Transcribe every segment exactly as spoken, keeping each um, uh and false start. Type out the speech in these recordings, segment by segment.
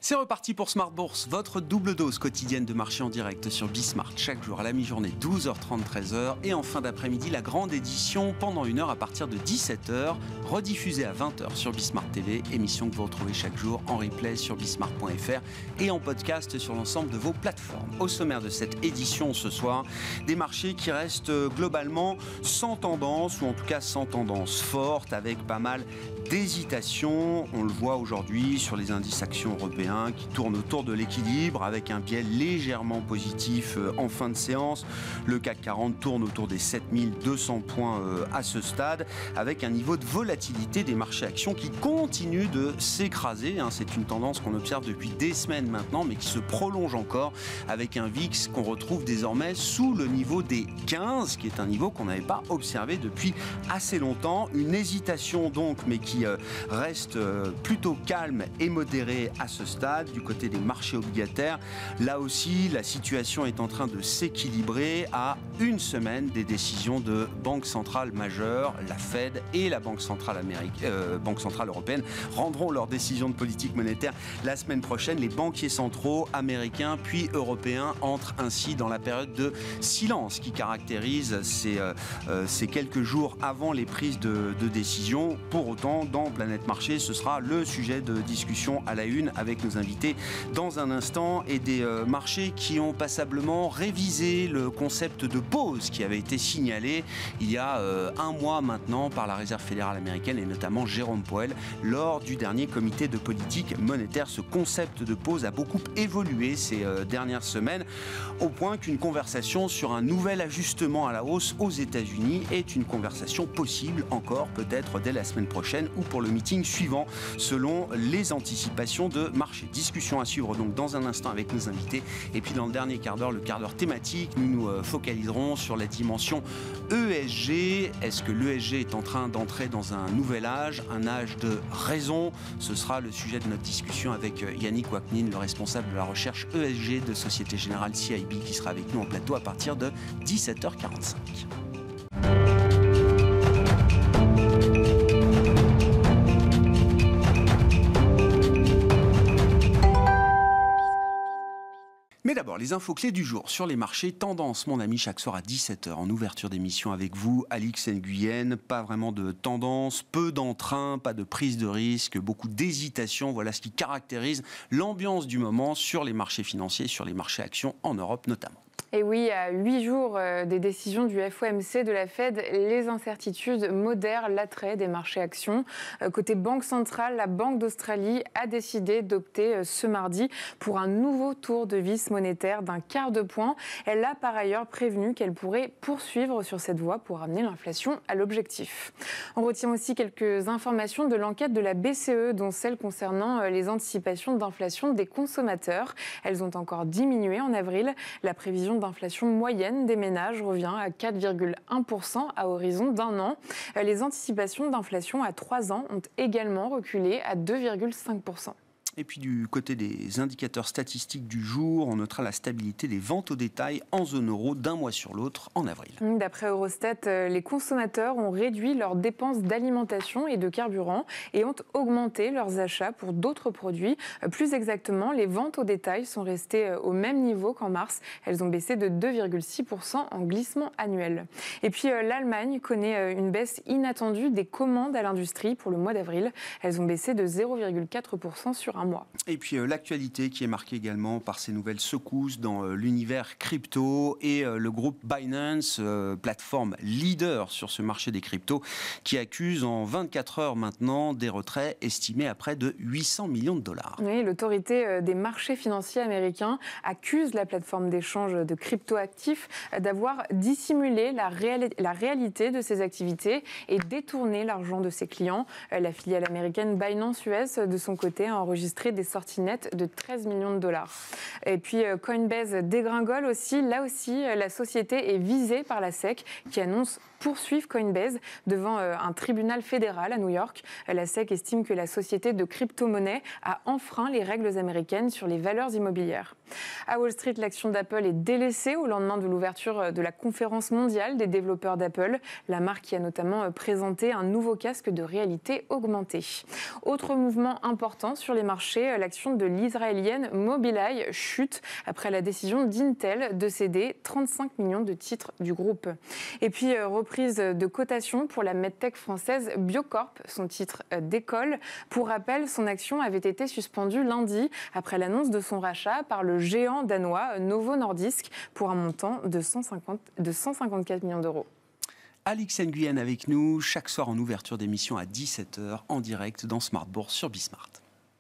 C'est reparti pour Smart Bourse, votre double dose quotidienne de marché en direct sur Bismart. Chaque jour à la mi-journée, douze heures trente, treize heures. Et en fin d'après-midi, la grande édition pendant une heure à partir de dix-sept heures. Rediffusée à vingt heures sur Bismart T V. Émission que vous retrouvez chaque jour en replay sur bismart point f r et en podcast sur l'ensemble de vos plateformes. Au sommaire de cette édition ce soir, des marchés qui restent globalement sans tendance, ou en tout cas sans tendance forte, avec pas mal d'hésitation. On le voit aujourd'hui sur les indices actions européens qui tournent autour de l'équilibre avec un biais légèrement positif en fin de séance. Le C A C quarante tourne autour des sept mille deux cents points à ce stade, avec un niveau de volatilité des marchés actions qui continue de s'écraser. C'est une tendance qu'on observe depuis des semaines maintenant, mais qui se prolonge encore avec un V I X qu'on retrouve désormais sous le niveau des quinze, qui est un niveau qu'on n'avait pas observé depuis assez longtemps. Une hésitation donc, mais qui reste plutôt calme et modérée à ce stade. Du côté des marchés obligataires, là aussi, la situation est en train de s'équilibrer à une semaine des décisions de banques centrales majeures. La Fed et la Banque centrale, Amérique, euh, Banque centrale européenne rendront leurs décisions de politique monétaire la semaine prochaine. Les banquiers centraux américains puis européens entrent ainsi dans la période de silence qui caractérise ces, euh, ces quelques jours avant les prises de, de décision. Pour autant, dans Planète Marché, ce sera le sujet de discussion à la une avec nos invités dans un instant, et des euh, marchés qui ont passablement révisé le concept de pause qui avait été signalé il y a euh, un mois maintenant par la Réserve fédérale américaine et notamment Jérôme Powell lors du dernier comité de politique monétaire. Ce concept de pause a beaucoup évolué ces euh, dernières semaines, au point qu'une conversation sur un nouvel ajustement à la hausse aux États-Unis est une conversation possible encore peut-être dès la semaine prochaine ou pour le meeting suivant, selon les anticipations de marché. Discussion à suivre donc dans un instant avec nos invités. Et puis dans le dernier quart d'heure, le quart d'heure thématique, nous nous focaliserons sur la dimension E S G. Est-ce que l'E S G est en train d'entrer dans un nouvel âge, un âge de raison? Ce sera le sujet de notre discussion avec Yannick Waknin, le responsable de la recherche E S G de Société Générale C I B, qui sera avec nous en plateau à partir de dix-sept heures quarante-cinq. Mais d'abord, les infos clés du jour sur les marchés. Tendance, mon ami, chaque soir à dix-sept heures en ouverture d'émission avec vous, Alix Nguyen. Pas vraiment de tendance, peu d'entrain, pas de prise de risque, beaucoup d'hésitation. Voilà ce qui caractérise l'ambiance du moment sur les marchés financiers, sur les marchés actions en Europe notamment. Et oui, à huit jours des décisions du F O M C, de la Fed, les incertitudes modèrent l'attrait des marchés actions. Côté Banque centrale, la Banque d'Australie a décidé d'opter ce mardi pour un nouveau tour de vis monétaire d'un quart de point. Elle a par ailleurs prévenu qu'elle pourrait poursuivre sur cette voie pour ramener l'inflation à l'objectif. On retient aussi quelques informations de l'enquête de la B C E, dont celle concernant les anticipations d'inflation des consommateurs. Elles ont encore diminué en avril. La prévision d'inflation moyenne des ménages revient à quatre virgule un pour cent à horizon d'un an. Les anticipations d'inflation à trois ans ont également reculé à deux virgule cinq pour cent. Et puis du côté des indicateurs statistiques du jour, on notera la stabilité des ventes au détail en zone euro d'un mois sur l'autre en avril. D'après Eurostat, les consommateurs ont réduit leurs dépenses d'alimentation et de carburant et ont augmenté leurs achats pour d'autres produits. Plus exactement, les ventes au détail sont restées au même niveau qu'en mars. Elles ont baissé de deux virgule six pour cent en glissement annuel. Et puis l'Allemagne connaît une baisse inattendue des commandes à l'industrie pour le mois d'avril. Elles ont baissé de zéro virgule quatre pour cent sur un mois. Et puis euh, l'actualité qui est marquée également par ces nouvelles secousses dans euh, l'univers crypto et euh, le groupe Binance, euh, plateforme leader sur ce marché des cryptos, qui accuse en vingt-quatre heures maintenant des retraits estimés à près de huit cents millions de dollars. Oui, l'autorité des marchés financiers américains accuse la plateforme d'échange de crypto-actifs d'avoir dissimulé la, réali- la réalité de ses activités et détourné l'argent de ses clients. La filiale américaine Binance U S, de son côté, a enregistré des sorties nettes de treize millions de dollars. Et puis Coinbase dégringole aussi. Là aussi, la société est visée par la S E C qui annonce poursuivre Coinbase devant un tribunal fédéral à New York. La S E C estime que la société de crypto-monnaie a enfreint les règles américaines sur les valeurs immobilières. À Wall Street, l'action d'Apple est délaissée au lendemain de l'ouverture de la conférence mondiale des développeurs d'Apple. La marque qui a notamment présenté un nouveau casque de réalité augmentée. Autre mouvement important sur les marchés marché, l'action de l'israélienne Mobileye chute après la décision d'Intel de céder trente-cinq millions de titres du groupe. Et puis, reprise de cotation pour la medtech française Biocorp. Son titre décolle. Pour rappel, son action avait été suspendue lundi après l'annonce de son rachat par le géant danois Novo Nordisk pour un montant de, cent cinquante, de cent cinquante-quatre millions d'euros. Alix Nguyen avec nous, chaque soir en ouverture d'émission à dix-sept heures, en direct dans Smart Bourse sur Bismart.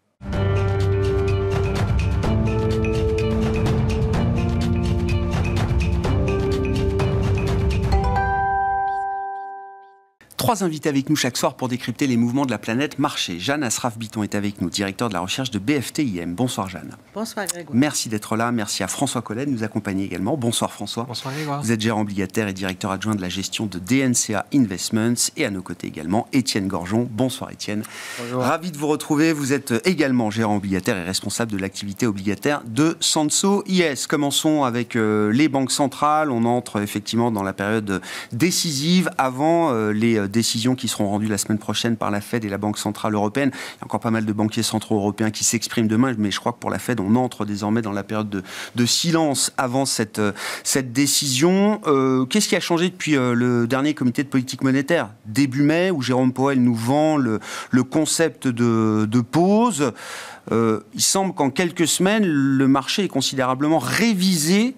Trois invités avec nous chaque soir pour décrypter les mouvements de la planète marché. Jeanne Asraf-Biton est avec nous, directeur de la recherche de B F T I M. Bonsoir Jeanne. Bonsoir Grégoire. Merci d'être là. Merci à François Collet de nous accompagner également. Bonsoir François. Bonsoir Grégoire. Vous êtes gérant obligataire et directeur adjoint de la gestion de D N C A Investments. Et à nos côtés également, Étienne Gorgeon. Bonsoir Étienne. Bonjour. Ravi de vous retrouver. Vous êtes également gérant obligataire et responsable de l'activité obligataire de Sansot I S. Commençons avec euh, les banques centrales. On entre effectivement dans la période décisive avant euh, les euh, décisions qui seront rendues la semaine prochaine par la Fed et la Banque Centrale Européenne. Il y a encore pas mal de banquiers centraux européens qui s'expriment demain, mais je crois que pour la Fed, on entre désormais dans la période de, de silence avant cette, cette décision. Euh, qu'est-ce qui a changé depuis euh, le dernier comité de politique monétaire, début mai, où Jérôme Powell nous vend le, le concept de, de pause. Euh, il semble qu'en quelques semaines, le marché est considérablement révisé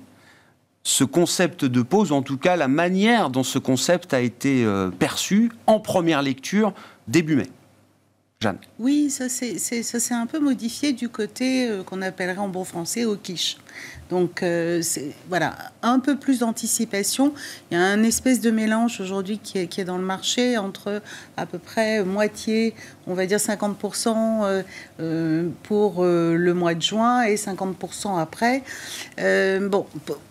ce concept de pause, en tout cas la manière dont ce concept a été euh, perçu en première lecture début mai. Jeanne. Oui, ça s'est un peu modifié du côté euh, qu'on appellerait en bon français au quiche. Donc euh, voilà, un peu plus d'anticipation. Il y a un espèce de mélange aujourd'hui qui est, qui est dans le marché entre à peu près moitié, on va dire cinquante pour cent euh, euh, pour euh, le mois de juin et cinquante pour cent après. Euh, bon.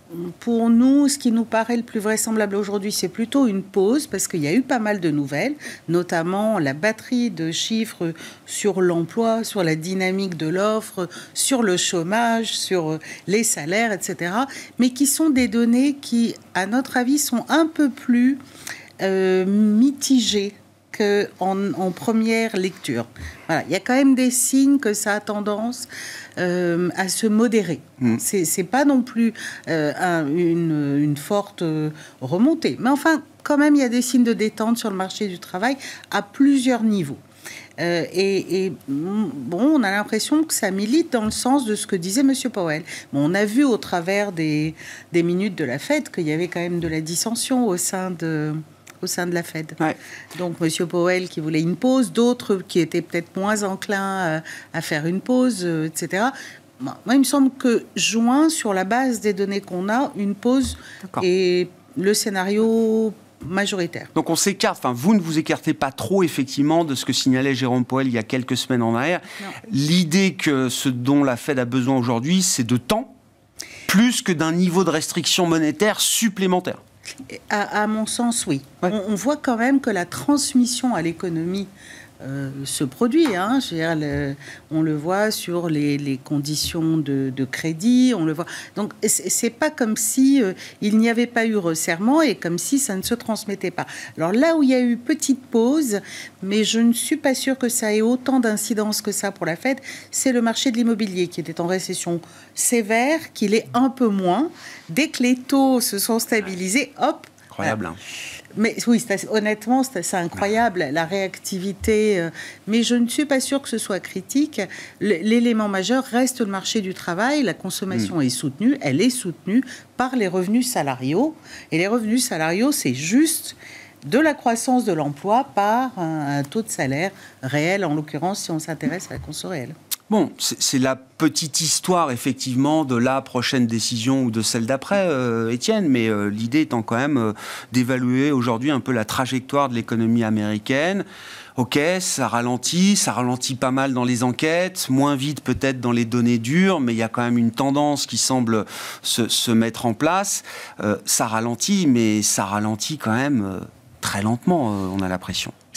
Pour nous, ce qui nous paraît le plus vraisemblable aujourd'hui, c'est plutôt une pause, parce qu'il y a eu pas mal de nouvelles, notamment la batterie de chiffres sur l'emploi, sur la dynamique de l'offre, sur le chômage, sur les salaires, et cetera, mais qui sont des données qui, à notre avis, sont un peu plus euh, mitigées qu'en en première lecture. Voilà. Il y a quand même des signes que ça a tendance euh, à se modérer. Mmh. C'est, c'est pas non plus euh, un, une, une forte remontée. Mais enfin, quand même, il y a des signes de détente sur le marché du travail à plusieurs niveaux. Euh, et, et bon, on a l'impression que ça milite dans le sens de ce que disait M. Powell. Bon, on a vu au travers des, des minutes de la Fed qu'il y avait quand même de la dissension au sein de... au sein de la Fed. Ouais. Donc, M. Powell qui voulait une pause, d'autres qui étaient peut-être moins enclins à, à faire une pause, euh, et cetera. Moi, il me semble que juin, sur la base des données qu'on a, une pause est le scénario majoritaire. Donc, on s'écarte, enfin, vous ne vous écartez pas trop, effectivement, de ce que signalait Jérôme Powell il y a quelques semaines en arrière. Non. L'idée que ce dont la Fed a besoin aujourd'hui, c'est de temps, plus que d'un niveau de restriction monétaire supplémentaire. À, à mon sens, oui. Ouais. On, on voit quand même que la transmission à l'économie euh, se produit. Hein. Je veux dire, le, on le voit sur les, les conditions de, de crédit. On le voit. Donc, c'est, c'est pas comme si euh, il n'y avait pas eu resserrement et comme si ça ne se transmettait pas. Alors là où il y a eu petite pause, mais je ne suis pas sûre que ça ait autant d'incidence que ça pour la Fed, c'est le marché de l'immobilier qui était en récession sévère, qu'il est un peu moins. Dès que les taux se sont stabilisés, hop. Incroyable. Voilà. Mais oui, c'est, honnêtement, c'est, c'est incroyable, la réactivité. Euh, mais je ne suis pas sûre que ce soit critique. L'élément majeur reste le marché du travail. La consommation mmh. est soutenue. Elle est soutenue par les revenus salariaux. Et les revenus salariaux, c'est juste de la croissance de l'emploi par un, un taux de salaire réel, en l'occurrence, si on s'intéresse à la conso réelle. Bon, c'est, c'est la petite histoire, effectivement, de la prochaine décision ou de celle d'après, euh, Étienne, mais euh, l'idée étant quand même euh, d'évaluer aujourd'hui un peu la trajectoire de l'économie américaine. Ok, ça ralentit, ça ralentit pas mal dans les enquêtes, moins vite peut-être dans les données dures, mais il y a quand même une tendance qui semble se, se mettre en place. Euh, ça ralentit, mais ça ralentit quand même euh, très lentement, euh, on a l'impression.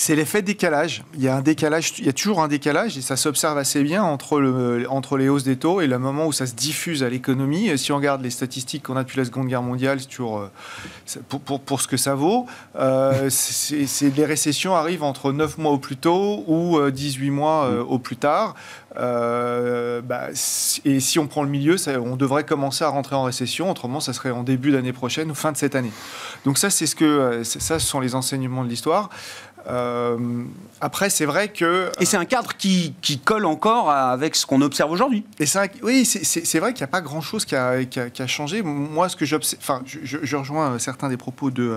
C'est l'effet décalage. Il y a un décalage, il y a toujours un décalage et ça s'observe assez bien entre, le, entre les hausses des taux et le moment où ça se diffuse à l'économie. Et si on regarde les statistiques qu'on a depuis la Seconde Guerre mondiale, c'est toujours, pour, pour, pour ce que ça vaut, euh, c'est, c'est, les récessions arrivent entre neuf mois au plus tôt ou dix-huit mois euh, au plus tard. Euh, bah, et si on prend le milieu, ça, on devrait commencer à rentrer en récession. Autrement, ça serait en début d'année prochaine ou fin de cette année. Donc ça, c'est ce que, ça, ce sont les enseignements de l'histoire. Euh, après, c'est vrai que... Et c'est un cadre qui, qui colle encore avec ce qu'on observe aujourd'hui. Et c'est un, oui, c'est, c'est, c'est vrai qu'il n'y a pas grand-chose qui a, qui a, qui a changé. Moi, ce que j'observe... Enfin, je, je rejoins certains des propos de...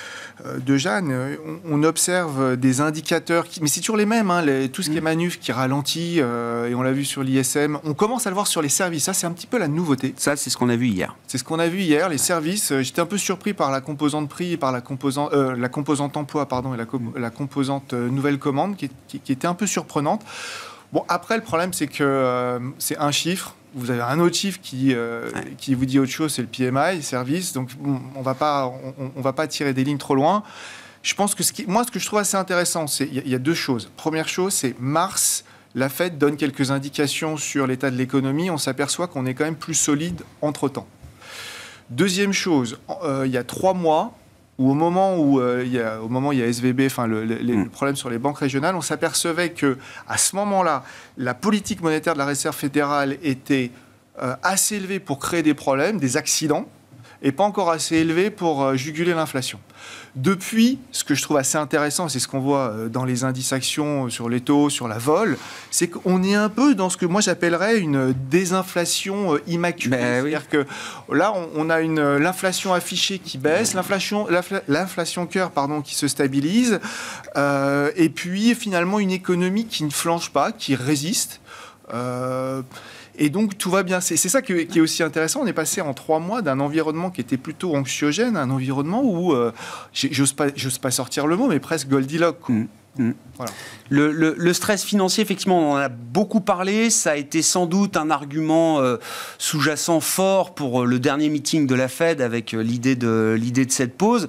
de Jeanne, on observe des indicateurs, qui, mais c'est toujours les mêmes, hein, les, tout ce qui est manuf qui ralentit, euh, et on l'a vu sur l'I S M, on commence à le voir sur les services, ça c'est un petit peu la nouveauté. Ça c'est ce qu'on a vu hier. C'est ce qu'on a vu hier, les services, j'étais un peu surpris par la composante prix et par la composante, euh, la composante emploi, pardon, et la, com- la composante euh, nouvelle commande qui, qui, qui était un peu surprenante. Bon, après le problème c'est que euh, c'est un chiffre. Vous avez un autre chiffre qui, euh, ouais. qui vous dit autre chose, c'est le P M I, service. Donc, on va pas, on, on va pas tirer des lignes trop loin. Je pense que ce qui, moi, ce que je trouve assez intéressant, c'est il y, y a deux choses. Première chose, c'est mars, la Fed donne quelques indications sur l'état de l'économie. On s'aperçoit qu'on est quand même plus solide entre-temps. Deuxième chose, euh, il y a trois mois, où au moment où euh, il y a, au moment où il y a S V B, enfin le, le, le problème sur les banques régionales, on s'apercevait que à ce moment-là, la politique monétaire de la Réserve fédérale était euh, assez élevée pour créer des problèmes, des accidents, et pas encore assez élevée pour euh, juguler l'inflation. Depuis, ce que je trouve assez intéressant, c'est ce qu'on voit dans les indices actions, sur les taux, sur la vol, c'est qu'on est un peu dans ce que moi j'appellerais une désinflation immaculée. Ben C'est-à-dire oui. que là, on, on a une, l'inflation affichée qui baisse, l'inflation, l'infla, l'inflation cœur pardon, qui se stabilise, euh, et puis finalement une économie qui ne flanche pas, qui résiste. Euh, Et donc, tout va bien. C'est, c'est ça qui est, qui est aussi intéressant. On est passé en trois mois d'un environnement qui était plutôt anxiogène à un environnement où, euh, j'ose pas, j'ose pas sortir le mot, mais presque Goldilocks. Mmh. Mmh. Voilà. Le, le, le stress financier, effectivement, on en a beaucoup parlé. Ça a été sans doute un argument euh, sous-jacent fort pour le dernier meeting de la Fed avec l'idée de, l'idée de cette pause.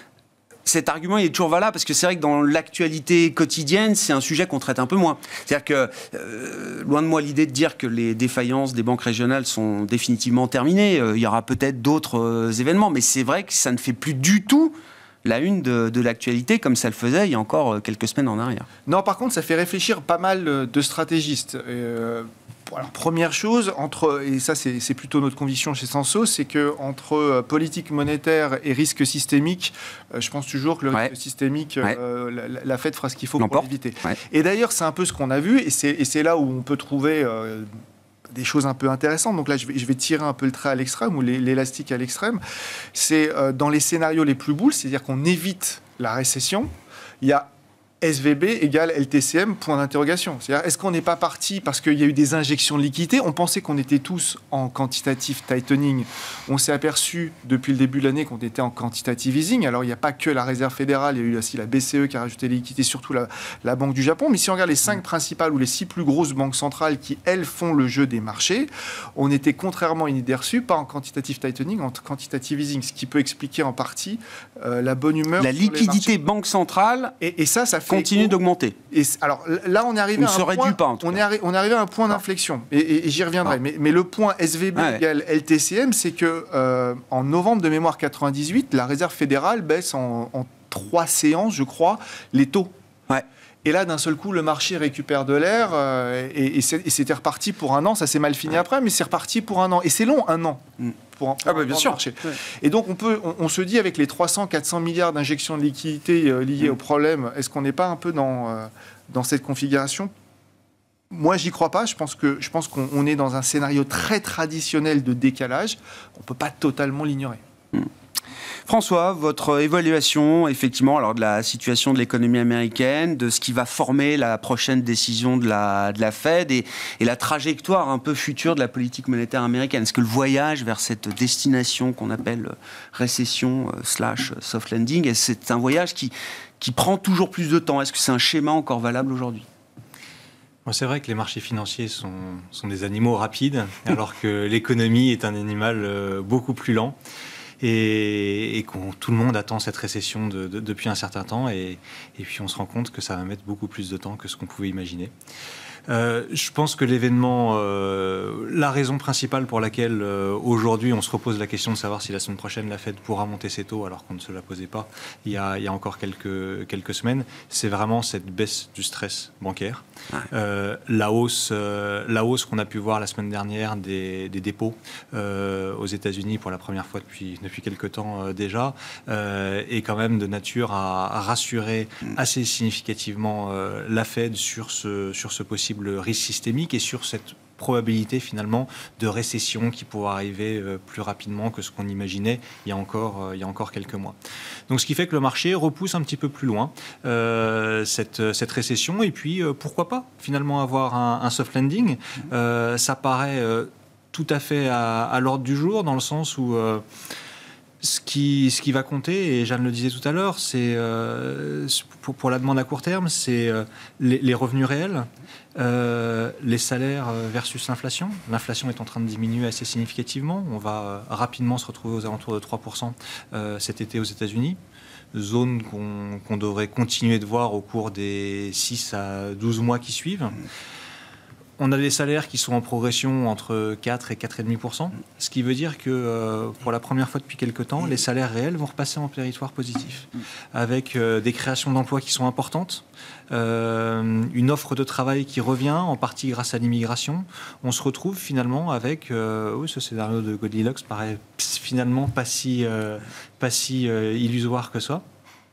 Cet argument il est toujours valable parce que c'est vrai que dans l'actualité quotidienne, c'est un sujet qu'on traite un peu moins. C'est-à-dire que, euh, loin de moi l'idée de dire que les défaillances des banques régionales sont définitivement terminées. Euh, il y aura peut-être d'autres euh, événements, mais c'est vrai que ça ne fait plus du tout la une de, de l'actualité comme ça le faisait il y a encore quelques semaines en arrière. Non, par contre, ça fait réfléchir pas mal de stratégistes. Euh... Alors, première chose, entre, et ça c'est, c'est plutôt notre conviction chez Sanso, c'est qu'entre euh, politique monétaire et risque systémique, euh, je pense toujours que le risque ouais. systémique, ouais. euh, la, la Fed fera ce qu'il faut L'emporte. pour l'éviter. Ouais. Et d'ailleurs, c'est un peu ce qu'on a vu, et c'est, et c'est là où on peut trouver euh, des choses un peu intéressantes. Donc là, je vais, je vais tirer un peu le trait à l'extrême, ou l'élastique à l'extrême. C'est euh, dans les scénarios les plus boules, c'est-à-dire qu'on évite la récession, il y a S V B égale L T C M, point d'interrogation. C'est-à-dire, est-ce qu'on n'est pas parti parce qu'il y a eu des injections de liquidités ? On pensait qu'on était tous en quantitative tightening. On s'est aperçu depuis le début de l'année qu'on était en quantitative easing. Alors, il n'y a pas que la Réserve fédérale, il y a eu aussi la B C E qui a rajouté des liquidités, surtout la, la Banque du Japon. Mais si on regarde les cinq principales ou les six plus grosses banques centrales qui, elles, font le jeu des marchés, on était, contrairement à une idée reçue, pas en quantitative tightening, en quantitative easing, ce qui peut expliquer en partie euh, la bonne humeur. La liquidité banque centrale. Et, et ça, ça fait continue d'augmenter. Et alors là, on est arrivé, on à, un point, pas, en tout on est arri- on est arrivé à un point non. d'inflexion. Et, et, et j'y reviendrai. Mais, mais le point S V B ah ouais. égale L T C M, c'est que euh, en novembre de mémoire quatre-vingt-dix-huit, la Réserve fédérale baisse en, en trois séances, je crois, les taux. Ouais. Et là, d'un seul coup, le marché récupère de l'air euh, et, et, c'est, et c'était reparti pour un an. Ça s'est mal fini ouais. après, mais c'est reparti pour un an. Et c'est long, un an. Mm. Pour un, pour ah bah bien sûr. Ouais. Et donc, on, peut, on, on se dit, avec les trois cents à quatre cents milliards d'injections de liquidités euh, liées mm. au problème, est-ce qu'on n'est pas un peu dans, euh, dans cette configuration ? Moi, j'y crois pas. Je pense, que, je pense qu'on on est dans un scénario très traditionnel de décalage. On ne peut pas totalement l'ignorer. Mm. François, votre évaluation, effectivement, alors de la situation de l'économie américaine, de ce qui va former la prochaine décision de la, de la Fed et, et la trajectoire un peu future de la politique monétaire américaine. Est-ce que le voyage vers cette destination qu'on appelle récession euh, slash soft landing, c'est un voyage qui, qui prend toujours plus de temps ? Est-ce que c'est un schéma encore valable aujourd'hui ? Bon, c'est vrai que les marchés financiers sont, sont des animaux rapides, alors que l'économie est un animal euh, beaucoup plus lent. et, et qu'on, tout le monde attend cette récession de, de, depuis un certain temps, et, et puis on se rend compte que ça va mettre beaucoup plus de temps que ce qu'on pouvait imaginer. Euh, je pense que l'événement, euh, la raison principale pour laquelle euh, aujourd'hui on se repose la question de savoir si la semaine prochaine la Fed pourra monter ses taux alors qu'on ne se la posait pas il y a, il y a encore quelques, quelques semaines, c'est vraiment cette baisse du stress bancaire. Ouais. Euh, la hausse, euh, la hausse qu'on a pu voir la semaine dernière des, des dépôts euh, aux États-Unis pour la première fois depuis, depuis quelques temps euh, déjà euh, est quand même de nature à, à rassurer assez significativement euh, la Fed sur ce, sur ce possible risque systémique et sur cette probabilité finalement de récession qui pourrait arriver euh, plus rapidement que ce qu'on imaginait il y a encore, euh, il y a encore quelques mois. Donc ce qui fait que le marché repousse un petit peu plus loin euh, cette, cette récession, et puis euh, pourquoi pas finalement avoir un, un soft landing. Euh, ça paraît euh, tout à fait à, à l'ordre du jour, dans le sens où euh, Ce qui, ce qui va compter, et Jeanne le disait tout à l'heure, c'est euh, pour, pour la demande à court terme, c'est euh, les, les revenus réels, euh, les salaires versus l'inflation. L'inflation est en train de diminuer assez significativement. On va euh, rapidement se retrouver aux alentours de trois pour cent euh, cet été aux États-Unis. Zone qu'on, qu'on devrait continuer de voir au cours des six à douze mois qui suivent. On a des salaires qui sont en progression entre quatre et quatre virgule cinq pour cent, ce qui veut dire que euh, pour la première fois depuis quelques temps, les salaires réels vont repasser en territoire positif, avec euh, des créations d'emplois qui sont importantes, euh, une offre de travail qui revient, en partie grâce à l'immigration. On se retrouve finalement avec, euh, oui, ce scénario de Goldilocks paraît finalement pas si, euh, pas si euh, illusoire que ça.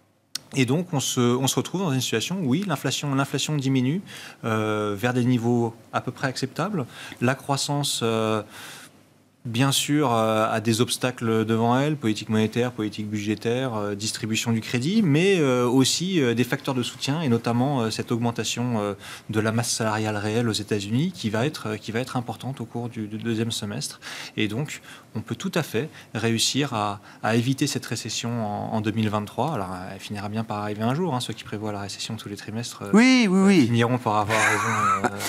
Et donc, on se, on se retrouve dans une situation où, oui, l'inflation, l'inflation diminue euh, vers des niveaux à peu près acceptables. La croissance, euh, bien sûr, euh, a des obstacles devant elle, politique monétaire, politique budgétaire, euh, distribution du crédit, mais euh, aussi euh, des facteurs de soutien, et notamment euh, cette augmentation euh, de la masse salariale réelle aux États-Unis qui va être, euh, qui va être importante au cours du, du deuxième semestre. Et donc, on peut tout à fait réussir à, à éviter cette récession en, en deux mille vingt-trois. Alors, elle finira bien par arriver un jour. Hein. Ceux qui prévoient la récession tous les trimestres euh, oui, oui, oui. Euh, finiront par avoir raison euh,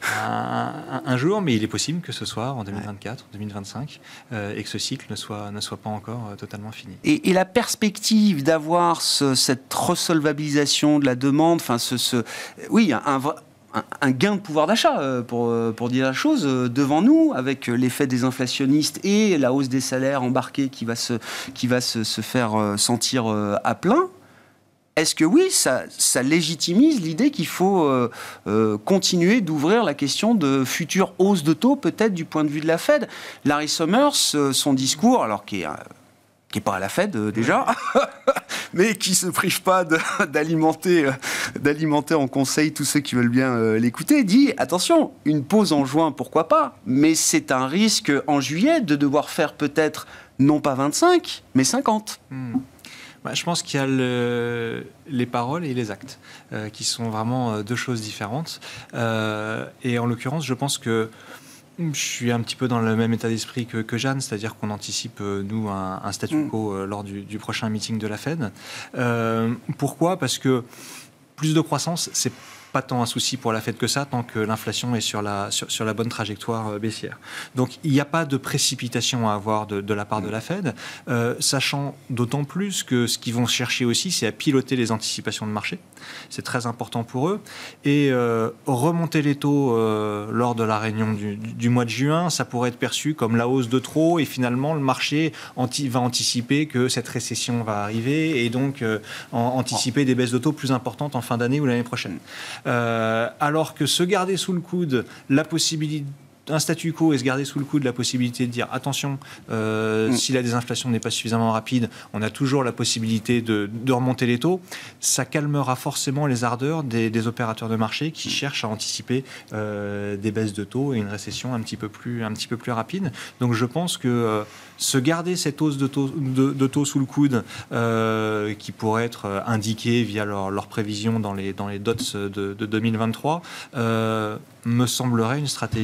un, un, un jour, mais il est possible que ce soit en deux mille vingt-quatre, deux mille vingt-cinq, euh, et que ce cycle ne soit, ne soit pas encore euh, totalement fini. Et, et la perspective d'avoir ce, cette resolvabilisation de la demande, enfin, ce, ce, oui, un, un un gain de pouvoir d'achat, pour, pour dire la chose, devant nous, avec l'effet des inflationnistes et la hausse des salaires embarqués qui va se, qui va se, se faire sentir à plein. Est-ce que oui, ça, ça légitimise l'idée qu'il faut euh, euh, continuer d'ouvrir la question de futures hausses de taux, peut-être du point de vue de la Fed? Larry Summers, son discours, alors qui est... Euh, qui n'est pas à la Fed euh, déjà, mais qui ne se prive pas de, d'alimenter, euh, d'alimenter en conseil tous ceux qui veulent bien euh, l'écouter, dit, attention, une pause en juin, pourquoi pas, mais c'est un risque en juillet de devoir faire peut-être, non pas vingt-cinq, mais cinquante. Hmm. Bah, je pense qu'il y a le, les paroles et les actes, euh, qui sont vraiment euh, deux choses différentes. Euh, et en l'occurrence, je pense que je suis un petit peu dans le même état d'esprit que, que Jeanne, c'est-à-dire qu'on anticipe, euh, nous, un, un statu quo euh, lors du, du prochain meeting de la Fed. Euh, pourquoi ? Parce que plus de croissance, c'est pas tant un souci pour la Fed que ça, tant que l'inflation est sur la, sur, sur la bonne trajectoire euh, baissière. Donc, il n'y a pas de précipitation à avoir de, de la part de la Fed, euh, sachant d'autant plus que ce qu'ils vont chercher aussi, c'est à piloter les anticipations de marché. C'est très important pour eux. Et euh, remonter les taux euh, lors de la réunion du, du, du mois de juin, ça pourrait être perçu comme la hausse de trop, et finalement, le marché anti, va anticiper que cette récession va arriver, et donc euh, en, anticiper des baisses de taux plus importantes en fin d'année ou l'année prochaine. Euh, alors que se garder sous le coude la possibilité, un statu quo, et se garder sous le coude la possibilité de dire attention, euh, mmh. si la désinflation n'est pas suffisamment rapide, on a toujours la possibilité de, de remonter les taux, ça calmera forcément les ardeurs des, des opérateurs de marché qui mmh. cherchent à anticiper euh, des baisses de taux et une récession un petit peu plus, un petit peu plus rapide. Donc je pense que euh, se garder cette hausse de taux, de, de taux sous le coude, euh, qui pourrait être indiquée via leurs leur prévisions dans les, dans les dots de, de deux mille vingt-trois, euh, me semblerait une stratégie, une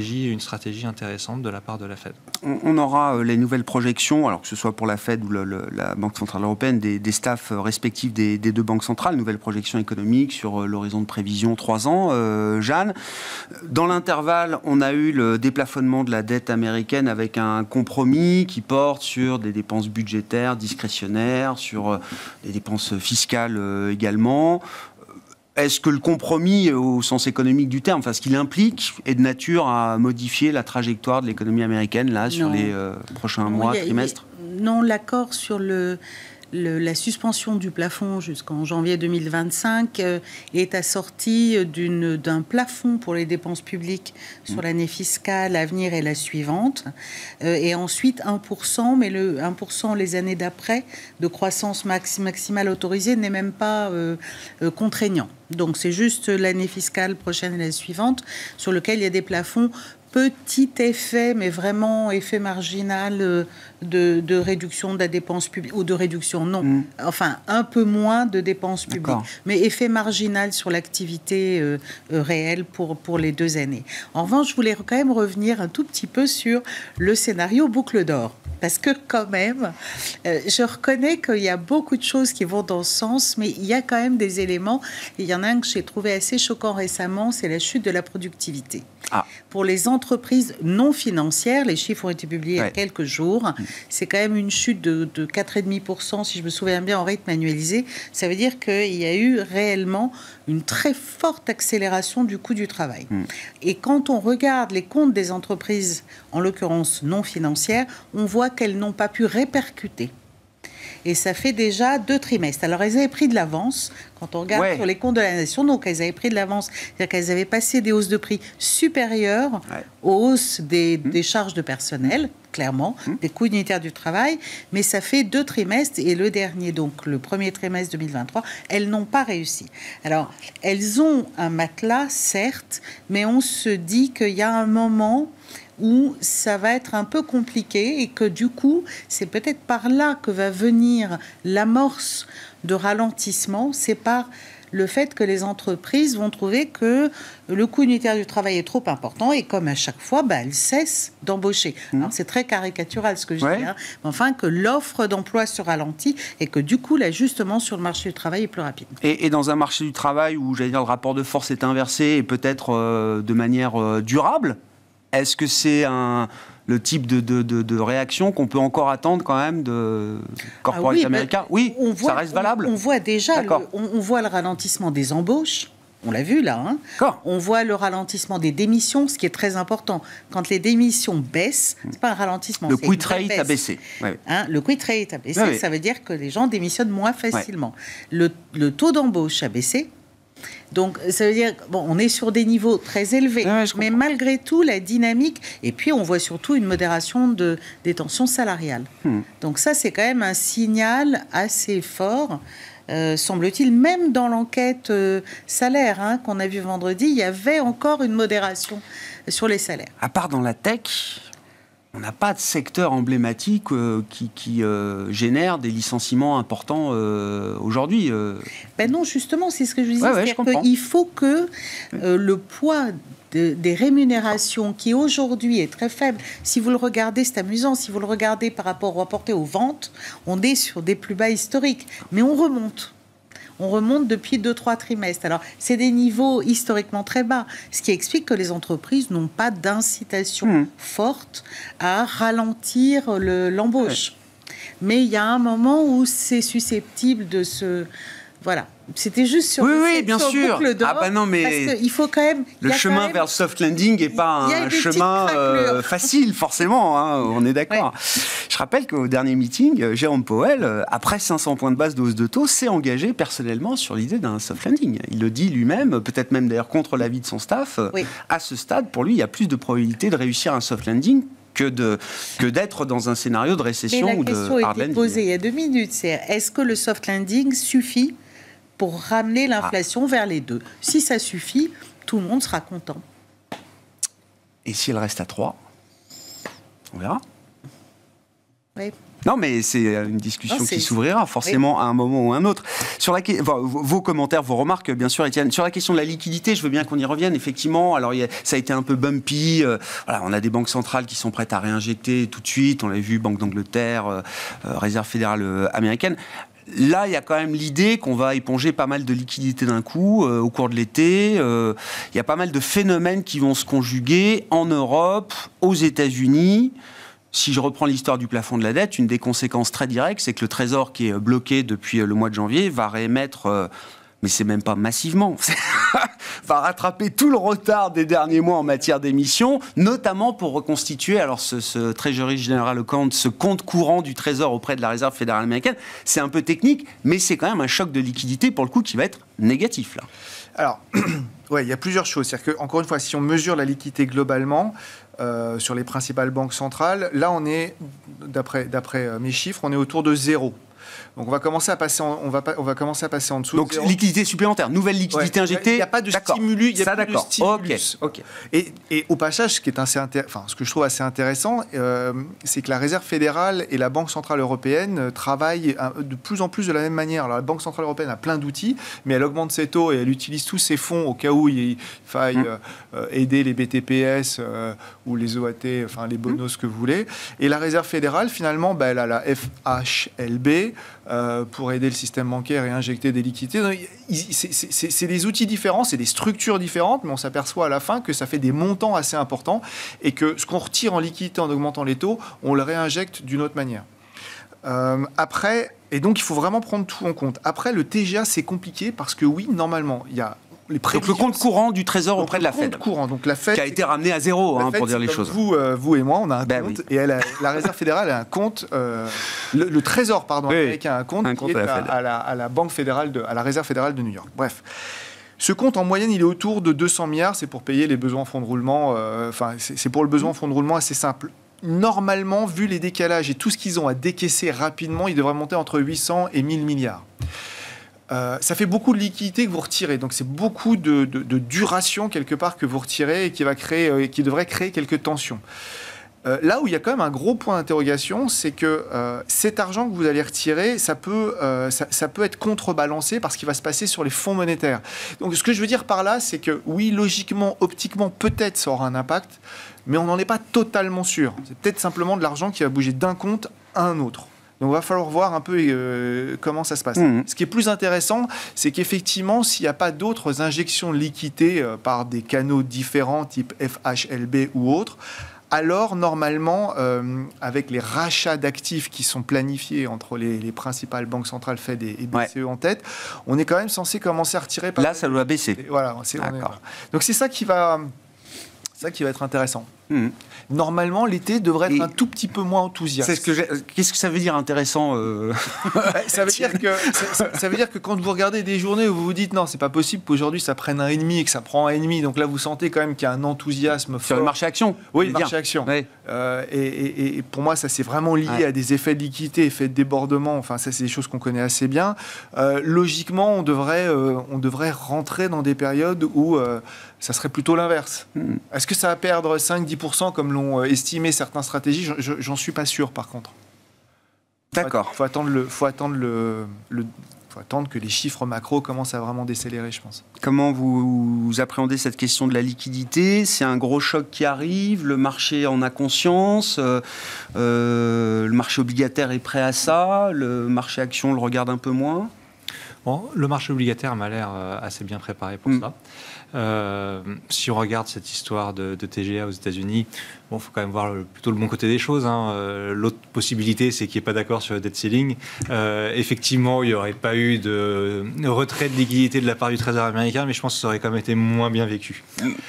stratégie intéressante de la part de la Fed. On, on aura euh, les nouvelles projections, alors que ce soit pour la Fed ou le, le, la Banque Centrale Européenne, des, des staffs respectifs des, des deux banques centrales, nouvelles projections économiques sur euh, l'horizon de prévision trois ans. Euh, Jeanne, dans l'intervalle, on a eu le déplafonnement de la dette américaine avec un compromis qui porte sur des dépenses budgétaires discrétionnaires, sur euh, des dépenses fiscales euh, également. Est-ce que le compromis, au sens économique du terme, enfin, ce qu'il implique, est de nature à modifier la trajectoire de l'économie américaine, là, sur non. les euh, prochains non, mois, a, trimestres a, Non, l'accord sur le, le, la suspension du plafond jusqu'en janvier deux mille vingt-cinq euh, est assorti d'une, d'un plafond pour les dépenses publiques sur mmh. l'année fiscale à venir et la suivante, euh, et ensuite un pour cent, mais le un pour cent les années d'après, de croissance max, maximale autorisée n'est même pas euh, euh, contraignant. Donc c'est juste l'année fiscale prochaine et la suivante sur lequel il y a des plafonds. Petit effet, mais vraiment effet marginal de, de réduction de la dépense publique, ou de réduction, non. Mmh. Enfin, un peu moins de dépenses publiques. D'accord. Mais effet marginal sur l'activité euh, euh, réelle pour, pour les deux années. En revanche, je voulais quand même revenir un tout petit peu sur le scénario boucle d'or. Parce que quand même, euh, je reconnais qu'il y a beaucoup de choses qui vont dans ce sens, mais il y a quand même des éléments. Il y en a un que j'ai trouvé assez choquant récemment, c'est la chute de la productivité. Ah. Pour les entreprises non financières, les chiffres ont été publiés ouais. il y a quelques jours, mmh. c'est quand même une chute de, de quatre virgule cinq pour cent, si je me souviens bien, en rythme annualisé. Ça veut dire qu'il y a eu réellement une très forte accélération du coût du travail. Mmh. Et quand on regarde les comptes des entreprises, en l'occurrence non financières, on voit qu'elles n'ont pas pu répercuter. Et ça fait déjà deux trimestres. Alors, elles avaient pris de l'avance, quand on regarde ouais. sur les comptes de la nation, donc elles avaient pris de l'avance, c'est-à-dire qu'elles avaient passé des hausses de prix supérieures ouais. aux hausses des, mmh. des charges de personnel, clairement, mmh. des coûts unitaires du travail, mais ça fait deux trimestres, et le dernier, donc le premier trimestre deux mille vingt-trois, elles n'ont pas réussi. Alors, elles ont un matelas, certes, mais on se dit qu'il y a un moment où ça va être un peu compliqué et que du coup, c'est peut-être par là que va venir l'amorce de ralentissement. C'est par le fait que les entreprises vont trouver que le coût unitaire du travail est trop important et comme à chaque fois, bah, elles cessent d'embaucher. Mmh. Alors, c'est très caricatural ce que je ouais. dis, hein, mais enfin que l'offre d'emploi se ralentit et que du coup, l'ajustement sur le marché du travail est plus rapide. Et, et dans un marché du travail où, j'allais dire, le rapport de force est inversé et peut-être euh, de manière euh, durable, est-ce que c'est un, le type de, de, de, de réaction qu'on peut encore attendre quand même de corporate ah oui, américain ben, Oui, on voit, ça reste valable. On, on voit déjà le, on, on voit le ralentissement des embauches. On l'a vu là. Hein. On voit le ralentissement des démissions, ce qui est très important. Quand les démissions baissent, c'est pas un ralentissement. Le quit rate a baissé. Ouais. Hein, le quit rate a baissé, ouais, ça veut dire que les gens démissionnent moins facilement. Ouais. Le, le taux d'embauche a baissé. Donc, ça veut dire, bon, on est sur des niveaux très élevés, ouais, mais malgré tout, la dynamique, et puis on voit surtout une modération de, des tensions salariales. Hmm. Donc ça, c'est quand même un signal assez fort, euh, semble-t-il, même dans l'enquête euh, salaire hein, qu'on a vue vendredi, il y avait encore une modération sur les salaires. À part dans la tech, on n'a pas de secteur emblématique euh, qui, qui euh, génère des licenciements importants euh, aujourd'hui. Euh... Ben non, justement, c'est ce que je disais. Ouais, ouais, c'est-à-dire qu'il faut que euh, le poids de, des rémunérations, qui aujourd'hui est très faible, si vous le regardez, c'est amusant, si vous le regardez par rapport au rapporté aux ventes, on est sur des plus bas historiques, mais on remonte. On remonte depuis deux trois trimestres. Alors, c'est des niveaux historiquement très bas, ce qui explique que les entreprises n'ont pas d'incitation mmh. forte à ralentir le, l'embauche. Ouais. Mais il y a un moment où c'est susceptible de se... Voilà. C'était juste sur oui, le oui, bien sûr. Boucle d'or, ah bah non, mais parce il faut quand même. Le chemin même, vers le soft landing n'est pas un chemin euh, facile, forcément. Hein, on est d'accord. Ouais. Je rappelle qu'au dernier meeting, Jérôme Powell, après cinq cents points de base de hausse de taux, s'est engagé personnellement sur l'idée d'un soft landing. Il le dit lui-même, peut-être même d'ailleurs contre l'avis de son staff. Oui. À ce stade, pour lui, il y a plus de probabilité de réussir un soft landing que, de, que d'être dans un scénario de récession ou de hard landing. La question a été posée il y a deux minutes. C'est est-ce que le soft landing suffit pour ramener l'inflation ah. vers les deux? Si ça suffit, tout le monde sera content. Et si elle reste à trois? On verra. Oui. Non, mais c'est une discussion non, qui s'ouvrira forcément oui. à un moment ou à un autre. Sur la, enfin, vos commentaires, vos remarques, bien sûr, Étienne. Sur la question de la liquidité, je veux bien qu'on y revienne. Effectivement, alors il y a, ça a été un peu bumpy. Euh, voilà, on a des banques centrales qui sont prêtes à réinjecter tout de suite. On l'a vu, Banque d'Angleterre, euh, euh, Réserve fédérale euh, américaine. Là, il y a quand même l'idée qu'on va éponger pas mal de liquidités d'un coup euh, au cours de l'été. Euh, il y a pas mal de phénomènes qui vont se conjuguer en Europe, aux États-Unis. Si je reprends l'histoire du plafond de la dette, une des conséquences très directes, c'est que le Trésor qui est bloqué depuis le mois de janvier va réémettre, euh, mais c'est même pas massivement, va rattraper tout le retard des derniers mois en matière d'émissions, notamment pour reconstituer alors ce, ce Treasury General Account, ce compte courant du Trésor auprès de la Réserve fédérale américaine. C'est un peu technique, mais c'est quand même un choc de liquidité pour le coup qui va être négatif là. Alors, ouais, il y a plusieurs choses. C'est-à-dire que, encore une fois, si on mesure la liquidité globalement, Euh, sur les principales banques centrales, là on est, d'après, d'après mes chiffres, on est autour de zéro. Donc on va commencer à passer en, on va, on va commencer à passer en dessous. Donc de zéro. Liquidité supplémentaire, nouvelle liquidité ouais. injectée. Il n'y a pas de d'accord. stimulus. Il y a Ça, plus d'accord. de stimulus. Okay. Okay. Et, et au passage, ce qui est assez intér... enfin, ce que je trouve assez intéressant, euh, c'est que la Réserve fédérale et la Banque centrale européenne travaillent de plus en plus de la même manière. Alors, la Banque centrale européenne a plein d'outils, mais elle augmente ses taux et elle utilise tous ses fonds au cas où il faille mmh. euh, aider les B T P S euh, ou les O A T, enfin les bonos mmh. que vous voulez. Et la Réserve fédérale, finalement, bah, elle a la F H L B euh, pour aider le système bancaire et injecter des liquidités. C'est, c'est, c'est des outils différents, c'est des structures différentes, mais on s'aperçoit à la fin que ça fait des montants assez importants et que ce qu'on retire en liquidité en augmentant les taux, on le réinjecte d'une autre manière. Euh, après, et donc il faut vraiment prendre tout en compte. Après, le T G A, c'est compliqué parce que oui, normalement, il y a les donc le compte courant du Trésor auprès de la Fed. Courant, donc la Fed qui a été ramené à zéro, hein, Fed, pour dire les choses. Vous, euh, vous et moi, on a un ben compte, oui. et elle a, la Réserve fédérale a un compte, euh, le, le Trésor, pardon, oui, américain a un compte, un qui compte est à la, à, à, la, à la Banque fédérale, de, à la Réserve fédérale de New York. Bref. Ce compte, en moyenne, il est autour de deux cents milliards, c'est pour payer les besoins en fonds de roulement, euh, enfin, c'est, c'est pour le besoin en fonds de roulement assez simple. Normalement, vu les décalages et tout ce qu'ils ont à décaisser rapidement, ils devraient monter entre huit cents et mille milliards. Euh, ça fait beaucoup de liquidités que vous retirez, donc c'est beaucoup de, de, de duration quelque part que vous retirez et qui, va créer, euh, qui devrait créer quelques tensions. Euh, là où il y a quand même un gros point d'interrogation, c'est que euh, cet argent que vous allez retirer, ça peut, euh, ça, ça peut être contrebalancé par ce qui va se passer sur les fonds monétaires. Donc ce que je veux dire par là, c'est que oui, logiquement, optiquement, peut-être ça aura un impact, mais on n'en est pas totalement sûr. C'est peut-être simplement de l'argent qui va bouger d'un compte à un autre. Donc, il va falloir voir un peu euh, comment ça se passe. Mmh. Ce qui est plus intéressant, c'est qu'effectivement, s'il n'y a pas d'autres injections de liquidités euh, par des canaux différents, type F H L B ou autres, alors, normalement, euh, avec les rachats d'actifs qui sont planifiés entre les, les principales banques centrales Fed et, et B C E ouais. en tête, on est quand même censé commencer à retirer... Par Là, ça doit baisser. Et voilà, c'est, on est, voilà. Donc, c'est ça qui va... C'est ça qui va être intéressant. Mmh. Normalement, l'été devrait être Et un tout petit peu moins enthousiaste. C'est ce que j'ai... Qu'est-ce que ça veut dire intéressant euh... ça, veut dire que, ça, ça veut dire que quand vous regardez des journées où vous vous dites non, c'est pas possible qu'aujourd'hui ça prenne un et demi et que ça prend un et demi, donc là vous sentez quand même qu'il y a un enthousiasme fort. Sur le marché action. Oui, le marché action. Ouais. Euh, et, et, et pour moi, ça c'est vraiment lié ouais. à des effets de liquidité, effets de débordement. Enfin, ça c'est des choses qu'on connaît assez bien. Euh, logiquement, on devrait, euh, on devrait rentrer dans des périodes où euh, ça serait plutôt l'inverse. Mmh. Est-ce que ça va perdre cinq à dix pour cent comme l'ont estimé certaines stratégies? J'en suis pas sûr, par contre. D'accord. Il faut attendre, le, faut, attendre le, le, faut attendre que les chiffres macro commencent à vraiment décélérer, je pense. Comment vous, vous appréhendez cette question de la liquidité? C'est un gros choc qui arrive, le marché en a conscience, euh, euh, le marché obligataire est prêt à ça, le marché action le regarde un peu moins? Bon, le marché obligataire m'a l'air assez bien préparé pour mmh. ça. Euh, si on regarde cette histoire de, de T G A aux États-Unis, bon, faut quand même voir le, plutôt le bon côté des choses. Hein. Euh, l'autre possibilité, c'est qu'il n'y ait pas d'accord sur le debt ceiling. Euh, effectivement, il n'y aurait pas eu de retrait de liquidité de la part du Trésor américain, mais je pense que ça aurait quand même été moins bien vécu.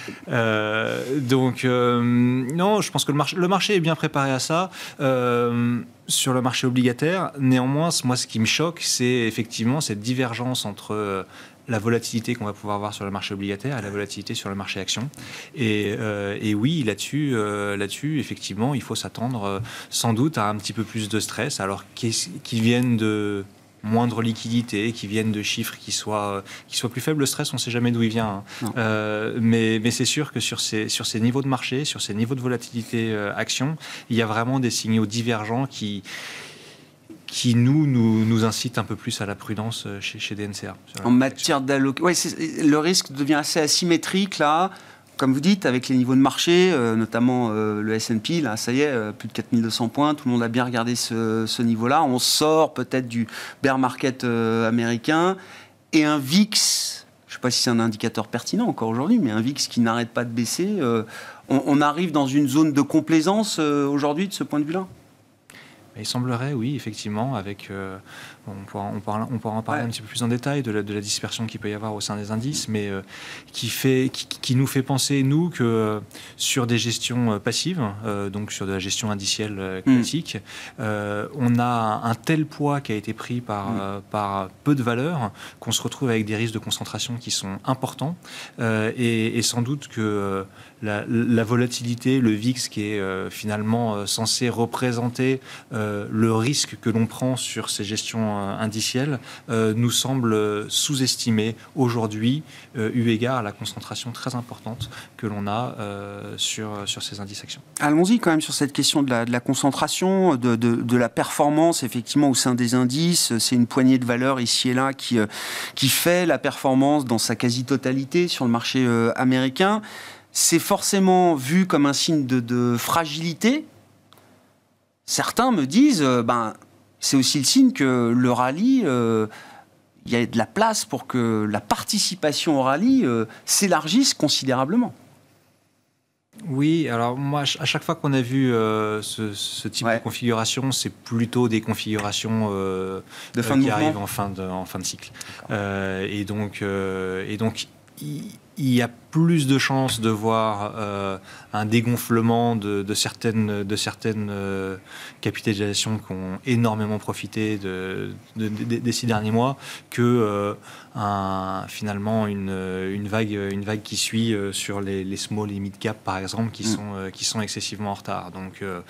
Euh, donc, euh, non, je pense que le marché, le marché est bien préparé à ça. Euh, sur le marché obligataire, néanmoins, moi, ce qui me choque, c'est effectivement cette divergence entre la volatilité qu'on va pouvoir avoir sur le marché obligataire et la volatilité sur le marché action. Et, euh, et oui, là-dessus, euh, là-dessus, effectivement, il faut s'attendre euh, sans doute à un petit peu plus de stress, alors qu'ils viennent de moindre liquidité, qui viennent de chiffres qui soient, qui soient plus faibles. Le stress, on ne sait jamais d'où il vient. Hein. Euh, mais, mais c'est sûr que sur ces, sur ces niveaux de marché, sur ces niveaux de volatilité euh, action, il y a vraiment des signaux divergents qui... qui nous, nous, nous incite un peu plus à la prudence chez, chez D N C A. En matière d'allocation, ouais, le risque devient assez asymétrique là. Comme vous dites, avec les niveaux de marché, euh, notamment euh, le S and P, là, ça y est, euh, plus de quatre mille deux cents points, tout le monde a bien regardé ce, ce niveau-là. On sort peut-être du bear market euh, américain. Et un V I X, je ne sais pas si c'est un indicateur pertinent encore aujourd'hui, mais un V I X qui n'arrête pas de baisser, euh, on, on arrive dans une zone de complaisance euh, aujourd'hui de ce point de vue-là. Il semblerait, oui, effectivement, avec, euh, on, pourra, on, pourra, on pourra en parler ouais. un petit peu plus en détail de la, de la dispersion qu'il peut y avoir au sein des indices, mais euh, qui, fait, qui, qui nous fait penser, nous, que euh, sur des gestions euh, passives, euh, donc sur de la gestion indicielle euh, classique, mmh. euh, on a un tel poids qui a été pris par, mmh. euh, par peu de valeurs qu'on se retrouve avec des risques de concentration qui sont importants euh, et, et sans doute que euh, la, la volatilité, le V I X qui est euh, finalement euh, censé représenter euh, le risque que l'on prend sur ces gestions euh, indicielles, euh, nous semble sous-estimé aujourd'hui, euh, eu égard à la concentration très importante que l'on a euh, sur, sur ces indices actions. Allons-y quand même sur cette question de la, de la concentration, de, de, de la performance, effectivement, au sein des indices. C'est une poignée de valeurs ici et là qui, euh, qui fait la performance dans sa quasi-totalité sur le marché euh, américain. C'est forcément vu comme un signe de, de fragilité. Certains me disent, euh, ben, c'est aussi le signe que le rallye, euh, il y a de la place pour que la participation au rallye euh, s'élargisse considérablement. Oui, alors moi, à chaque fois qu'on a vu euh, ce, ce type ouais. de configuration, c'est plutôt des configurations euh, de fin euh, de qui mouvement. arrivent en fin de, en fin de cycle. Euh, et donc, euh, et donc il, il y a plus de chances de voir euh, un dégonflement de, de certaines, de certaines euh, capitalisations qui ont énormément profité de, de, de, des six derniers mois que euh, un, finalement une, une, vague, une vague qui suit euh, sur les, les small et mid cap par exemple qui, mmh. sont, euh, qui sont excessivement en retard. Donc, euh,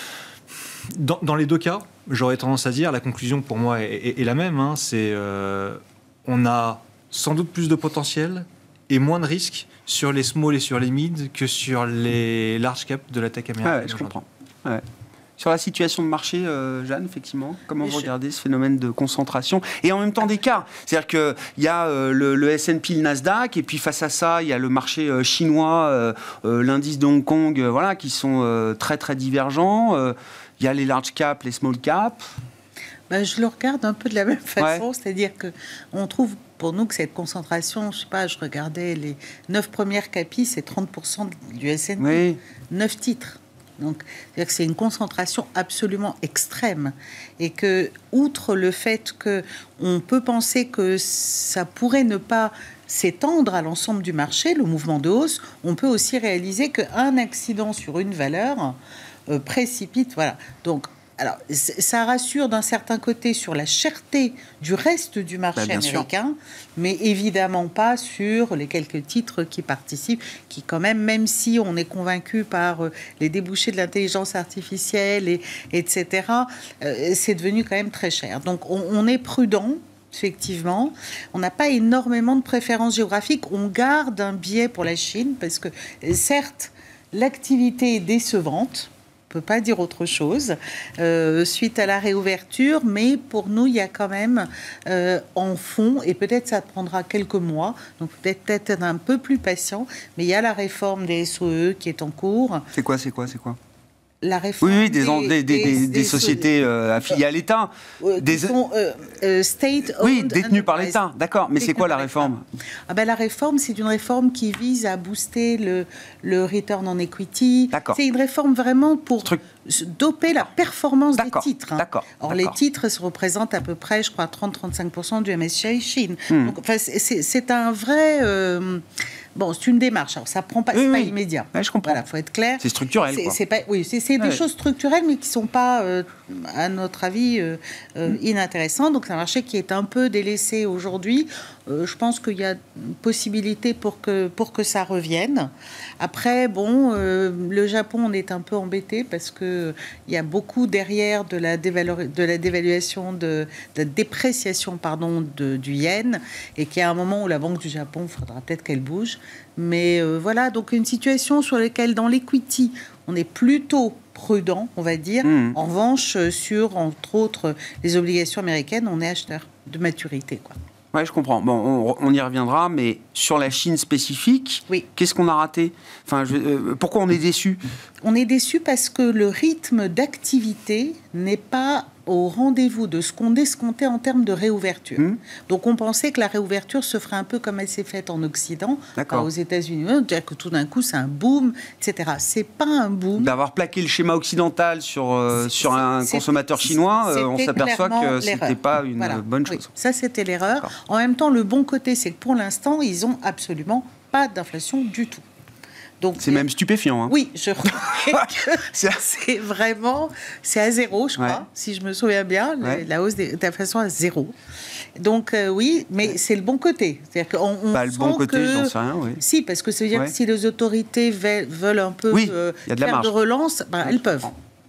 dans, dans les deux cas, j'aurais tendance à dire, la conclusion pour moi est, est, est la même, hein, c'est euh, on a sans doute plus de potentiel et moins de risques sur les small et sur les mid que sur les large cap de la tech américaine. Ah ouais, je comprends. Ouais. Sur la situation de marché, euh, Jeanne, effectivement, comment vous regardez ce phénomène de concentration et en même temps d'écart? C'est-à-dire qu'il y a euh, le, le S and P, le Nasdaq, et puis face à ça, il y a le marché euh, chinois, euh, euh, l'indice de Hong Kong, euh, voilà, qui sont euh, très très divergents. Euh, il y a les large cap, les small cap. Ben, je le regarde un peu de la même façon, ouais. C'est-à-dire qu'on trouve pour nous que cette concentration, je sais pas, je regardais les neuf premières capis, c'est trente pour cent du S and P, oui. neuf titres. Donc, c'est-à-dire que c'est une concentration absolument extrême. Et que, outre le fait qu'on peut penser que ça pourrait ne pas s'étendre à l'ensemble du marché, le mouvement de hausse, on peut aussi réaliser qu'un accident sur une valeur euh, précipite. Voilà. Donc, alors, ça rassure d'un certain côté sur la cherté du reste du marché bah, américain, sûr. Mais évidemment pas sur les quelques titres qui participent, qui quand même, même si on est convaincu par les débouchés de l'intelligence artificielle, et, etc., euh, c'est devenu quand même très cher. Donc, on, on est prudent. Effectivement, on n'a pas énormément de préférences géographiques. On garde un biais pour la Chine parce que, certes, l'activité est décevante. On ne peut pas dire autre chose euh, suite à la réouverture, mais pour nous, il y a quand même euh, en fond, et peut-être ça prendra quelques mois, donc peut-être être un peu plus patient, mais il y a la réforme des S O E qui est en cours. C'est quoi, c'est quoi, c'est quoi La réforme oui, oui, des, des, des, des, des, des sociétés euh, affiliées à l'État. Euh, des sont euh, euh, state oui, détenues par l'État, d'accord. Mais c'est quoi la réforme? ah ben, La réforme, c'est une réforme qui vise à booster le, le return on equity. D'accord. C'est une réforme vraiment pour Truc... doper la performance des titres. Hein. D'accord. Or, d'accord. les titres se représentent à peu près, je crois, trente à trente-cinq pour cent du M S C I Chine. Hmm. Donc, enfin, c'est, c'est un vrai... Euh, Bon, c'est une démarche. Alors, ça prend pas, oui, c'est oui. pas immédiat. Ouais, je comprends. Voilà, faut être clair. C'est structurel. C'est, quoi. c'est pas, oui, c'est, c'est des ouais. choses structurelles, mais qui sont pas, euh, à notre avis, euh, euh, mm. inintéressantes. Donc, c'est un marché qui est un peu délaissé aujourd'hui. Euh, je pense qu'il y a une possibilité pour que pour que ça revienne. Après, bon, euh, le Japon, on est un peu embêté parce que il y a beaucoup derrière de la dévalu- de la dévaluation de, de la dépréciation, pardon, de, du yen, et qu'il y a un moment où la Banque du Japon, il faudra peut-être qu'elle bouge. Mais euh, voilà, donc une situation sur laquelle, dans l'equity, on est plutôt prudent, on va dire. Mmh. En revanche, sur, entre autres, les obligations américaines, on est acheteur de maturité, quoi. Oui, je comprends. Bon, on, on y reviendra, mais sur la Chine spécifique, oui. Qu'est-ce qu'on a raté? Enfin, je, euh, pourquoi on est déçu? On est déçu parce que le rythme d'activité n'est pas au rendez-vous de ce qu'on escomptait en termes de réouverture. Mmh. Donc, on pensait que la réouverture se ferait un peu comme elle s'est faite en Occident, aux États-Unis, c'est-à-dire que tout d'un coup, c'est un boom, et cetera. C'est pas un boom. D'avoir plaqué le schéma occidental sur, euh, sur un consommateur chinois, euh, on s'aperçoit que c'était pas une voilà. bonne chose. Oui, ça, c'était l'erreur. En même temps, le bon côté, c'est que pour l'instant, ils ont absolument pas d'inflation du tout. C'est même stupéfiant. Hein. Oui, je crois que c'est vraiment... C'est à zéro, je crois, ouais. si je me souviens bien, ouais. la hausse de l'inflation à zéro. Donc, euh, oui, mais ouais. c'est le bon côté. C'est-à-dire qu'on on bah, le bon côté, que... j'en sais rien, oui. Si, parce que ça veut dire ouais. que si les autorités veulent un peu oui, euh, y a de la faire marge. de relance, bah, elles peuvent.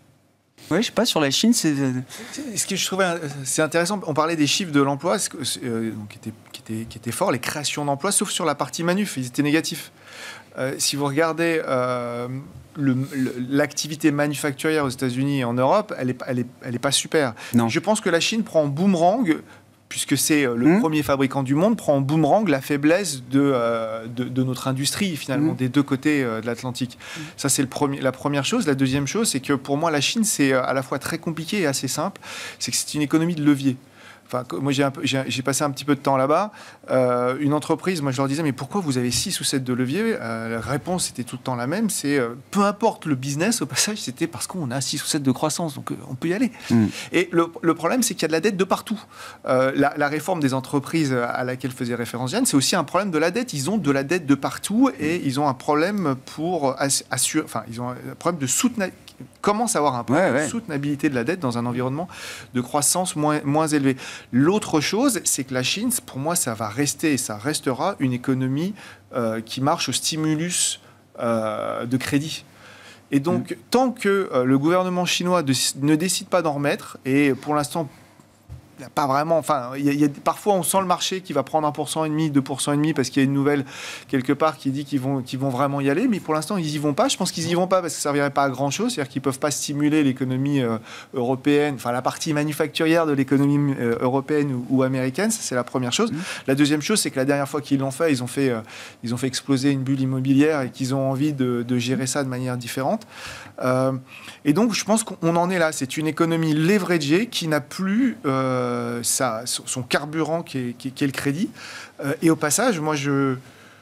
Oui, je sais pas, sur la Chine, c'est... Ce que je trouvais c'est intéressant, on parlait des chiffres de l'emploi, euh, qui, étaient, qui, étaient, qui étaient forts, les créations d'emplois, sauf sur la partie manuf, ils étaient négatifs. Euh, si vous regardez euh, le, le, l'activité manufacturière aux États-Unis et en Europe, elle n'est elle est, elle est pas super. Non. Je pense que la Chine prend en boomerang, puisque c'est le mmh. premier fabricant du monde, prend en boomerang la faiblesse de, euh, de, de notre industrie, finalement, mmh. des deux côtés euh, de l'Atlantique. Mmh. Ça, c'est le premier, la première chose. La deuxième chose, c'est que pour moi, la Chine, c'est à la fois très compliqué et assez simple. C'est que c'est une économie de levier. Enfin, moi, j'ai, un peu, j'ai, j'ai passé un petit peu de temps là-bas. Euh, une entreprise, moi, je leur disais, mais pourquoi vous avez six ou sept de levier? euh, La réponse était tout le temps la même. C'est euh, peu importe le business, au passage, c'était parce qu'on a six ou sept de croissance, donc euh, on peut y aller. Mm. Et le, le problème, c'est qu'il y a de la dette de partout. Euh, la, la réforme des entreprises à laquelle faisait référence Yann, c'est aussi un problème de la dette. Ils ont de la dette de partout et ils ont un problème pour assurer. Enfin, ils ont un problème de soutenabilité. Commence à avoir un problème ouais, ouais. de soutenabilité de la dette dans un environnement de croissance moins, moins élevé. L'autre chose, c'est que la Chine, pour moi, ça va rester et ça restera une économie euh, qui marche au stimulus euh, de crédit. Et donc, mmh. tant que euh, le gouvernement chinois de, ne décide pas d'en remettre, et pour l'instant, il n'y a pas vraiment... Enfin, il y a, il y a, parfois, on sent le marché qui va prendre un pour cent et demi, deux pour cent et demi, parce qu'il y a une nouvelle, quelque part, qui dit qu'ils vont, qu'ils vont vraiment y aller. Mais pour l'instant, ils n'y vont pas. Je pense qu'ils n'y vont pas parce que ça ne servirait pas à grand-chose. C'est-à-dire qu'ils ne peuvent pas stimuler l'économie euh, européenne, enfin, la partie manufacturière de l'économie euh, européenne ou, ou américaine. Ça, c'est la première chose. Mmh. La deuxième chose, c'est que la dernière fois qu'ils l'ont fait, ils ont fait, euh, ils ont fait exploser une bulle immobilière et qu'ils ont envie de, de gérer ça de manière différente. Euh, et donc, je pense qu'on en est là. C'est une économie leveragée qui n'a plus... Euh, Ça, son carburant qui est, qui, qui est le crédit. Euh, et au passage, moi, je,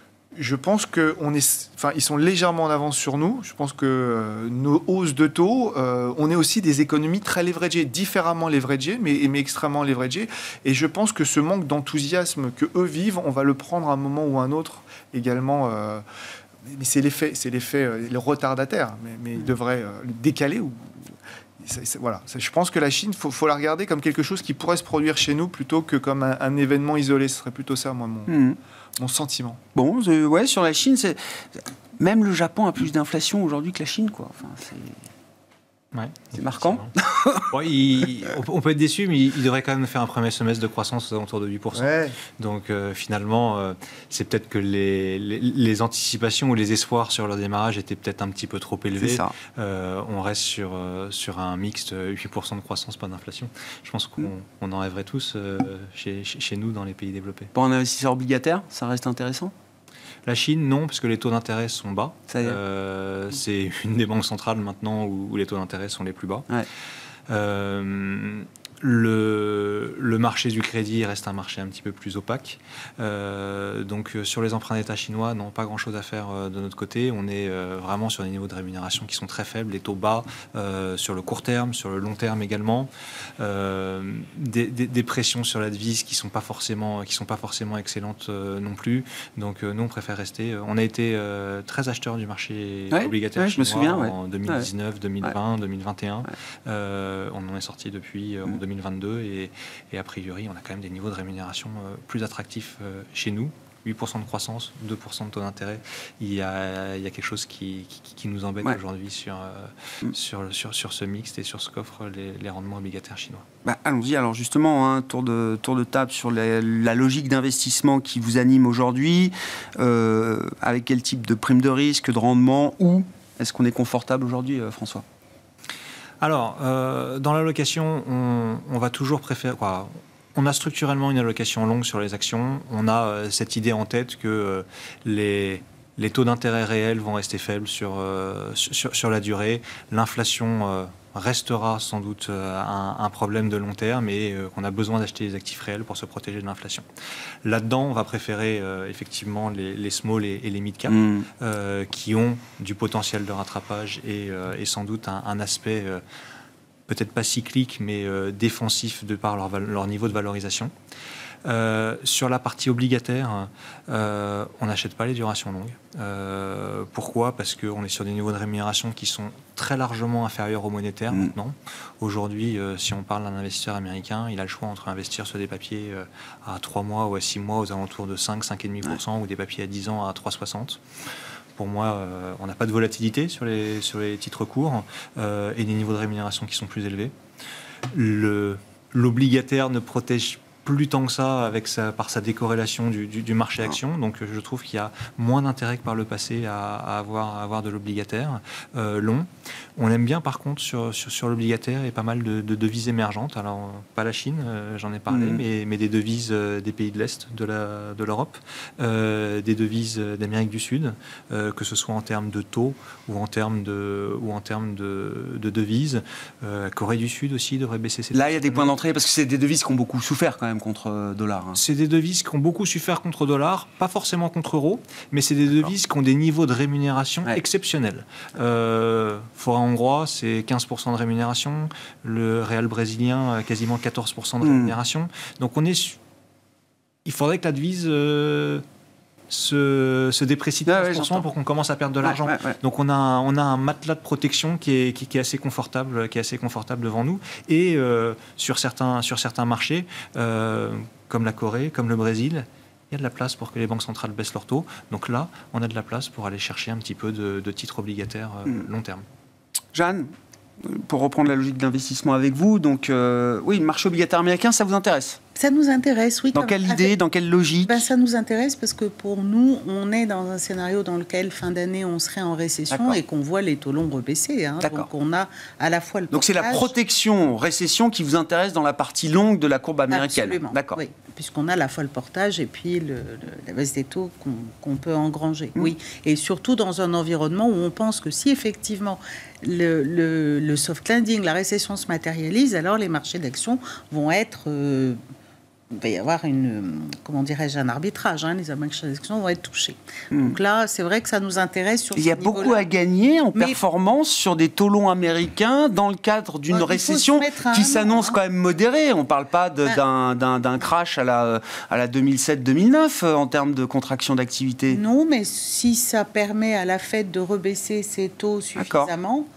je pense qu'on est... Enfin, ils sont légèrement en avance sur nous. Je pense que euh, nos hausses de taux, euh, on est aussi des économies très leveragées, différemment leveragées, mais, mais extrêmement leveragées. Et je pense que ce manque d'enthousiasme que eux vivent, on va le prendre à un moment ou à un autre également... Euh, mais c'est l'effet, c'est l'effet euh, le retardataire, mais, mais il devrait euh, le décaler ou... C'est, c'est, voilà. Je pense que la Chine, il faut, faut la regarder comme quelque chose qui pourrait se produire chez nous plutôt que comme un, un événement isolé. Ce serait plutôt ça, moi, mon, mmh. mon sentiment. Bon, euh, ouais, sur la Chine, c'est... même le Japon a plus d'inflation aujourd'hui que la Chine, quoi. Enfin, c'est... Ouais, c'est marquant. Bon, il, on peut être déçu, mais il devrait quand même faire un premier semestre de croissance aux alentours de huit pour cent. Ouais. Donc euh, finalement, euh, c'est peut-être que les, les, les anticipations ou les espoirs sur leur démarrage étaient peut-être un petit peu trop élevés. C'est ça. Euh, on reste sur, euh, sur un mixte huit pour cent de croissance, pas d'inflation. Je pense qu'on on en rêverait tous euh, chez, chez nous dans les pays développés. Pour un investisseur obligataire, ça reste intéressant ? La Chine, non, parce que les taux d'intérêt sont bas. Euh, c'est une des banques centrales maintenant où, où les taux d'intérêt sont les plus bas. Ouais. Euh, le, le marché du crédit reste un marché un petit peu plus opaque. Euh, donc sur les emprunts d'État chinois, non, pas grand-chose à faire euh, de notre côté. On est euh, vraiment sur des niveaux de rémunération qui sont très faibles, les taux bas euh, sur le court terme, sur le long terme également. Euh, des, des, des pressions sur la devise qui sont pas forcément, qui sont pas forcément excellentes euh, non plus. Donc euh, nous, on préfère rester. On a été euh, très acheteurs du marché ouais, obligataire ouais, chinois je me souviens, en ouais. deux mille dix-neuf, deux mille vingt, ouais. deux mille vingt et un. Ouais. Euh, on en est sorti depuis euh, en deux mille vingt-deux et, et a priori, on a quand même des niveaux de rémunération euh, plus attractifs euh, chez nous. huit pour cent de croissance, deux pour cent de taux d'intérêt. Il y a, il y a quelque chose qui, qui, qui nous embête ouais. aujourd'hui sur, euh, mm. sur, sur, sur ce mixte et sur ce qu'offrent les, les rendements obligataires chinois. Bah, allons-y. Alors justement, hein, tour, de, tour de table sur la, la logique d'investissement qui vous anime aujourd'hui. Euh, avec quel type de prime de risque, de rendement, où est-ce qu'on est confortable aujourd'hui, euh, François ? Alors, euh, dans l'allocation, on, on va toujours préférer... Quoi, on a structurellement une allocation longue sur les actions. On a euh, cette idée en tête que euh, les... Les taux d'intérêt réels vont rester faibles sur, euh, sur, sur la durée. L'inflation euh, restera sans doute euh, un, un problème de long terme et euh, qu'on a besoin d'acheter des actifs réels pour se protéger de l'inflation. Là-dedans, on va préférer euh, effectivement les, les small et, et les mid-cap mmh. euh, qui ont du potentiel de rattrapage et, euh, et sans doute un, un aspect euh, peut-être pas cyclique mais euh, défensif de par leur, leur niveau de valorisation. Euh, sur la partie obligataire, euh, on n'achète pas les durations longues. Euh, pourquoi ? Parce qu'on est sur des niveaux de rémunération qui sont très largement inférieurs aux monétaires mmh. maintenant. Aujourd'hui, euh, si on parle d'un investisseur américain, il a le choix entre investir sur des papiers euh, à trois mois ou à six mois aux alentours de cinq à cinq virgule cinq pour cent ouais. ou des papiers à dix ans à trois virgule soixante. Pour moi, euh, on n'a pas de volatilité sur les, sur les titres courts euh, et des niveaux de rémunération qui sont plus élevés. Le, l'obligataire ne protège plus tant que ça avec sa, par sa décorrélation du, du, du marché action. Donc je trouve qu'il y a moins d'intérêt que par le passé à, à, avoir, à avoir de l'obligataire euh, long. On aime bien par contre sur, sur, sur l'obligataire et pas mal de, de devises émergentes. Alors pas la Chine, euh, j'en ai parlé, mmh. mais, mais des devises euh, des pays de l'Est, de, la, de l'Europe, euh, des devises d'Amérique du Sud, euh, que ce soit en termes de taux ou en termes de, ou en termes de, de devises. Euh, Corée du Sud aussi devrait baisser ses... Là, il y a des points d'entrée parce que c'est des devises qui ont beaucoup souffert quand même contre dollar. Hein. C'est des devises qui ont beaucoup souffert contre dollar, pas forcément contre euro, mais c'est des devises qui ont des niveaux de rémunération ouais. exceptionnels. Euh, Forint hongrois, c'est quinze pour cent de rémunération, le réal brésilien, quasiment quatorze pour cent de rémunération. Mmh. Donc on est... Il faudrait que la devise... Euh, se, se déprécie de quinze pour cent ouais, ouais, pour qu'on commence à perdre de l'argent. Ouais, ouais, ouais. Donc on a, un, on a un matelas de protection qui est, qui, qui est assez confortable, qui est assez confortable devant nous. Et euh, sur, certains, sur certains marchés, euh, comme la Corée, comme le Brésil, il y a de la place pour que les banques centrales baissent leurs taux. Donc là, on a de la place pour aller chercher un petit peu de, de titres obligataires euh, mmh. long terme. Jeanne, pour reprendre la logique d'investissement avec vous, donc euh, oui, le marché obligataire américain, ça vous intéresse ? Ça nous intéresse, oui. Dans quelle idée, avec... dans quelle logique ? Ben, ça nous intéresse parce que pour nous, on est dans un scénario dans lequel, fin d'année, on serait en récession D'accord. et qu'on voit les taux longs rebaisser. Hein. Donc on a à la fois le Donc c'est la protection récession qui vous intéresse dans la partie longue de la courbe américaine. Absolument. D'accord. Oui, puisqu'on a à la fois le portage et puis le, le, la baisse des taux qu'on, qu'on peut engranger. Mmh. Oui, et surtout dans un environnement où on pense que si effectivement le, le, le soft landing, la récession se matérialise, alors les marchés d'actions vont être... Euh, il va y avoir une, comment dirais-je, un arbitrage. Hein, les marchés d'actions vont être touchés. Mmh. Donc là, c'est vrai que ça nous intéresse sur ce niveau-là. Il y a beaucoup à gagner en Mais performance sur des taux longs américains dans le cadre d'une bah, récession qui s'annonce hein. quand même modérée. On ne parle pas de, bah, d'un, d'un, d'un crash à la, à la deux mille sept deux mille neuf en termes de contraction d'activité. Non, mais si ça permet à la Fed de rebaisser ses taux suffisamment... D'accord.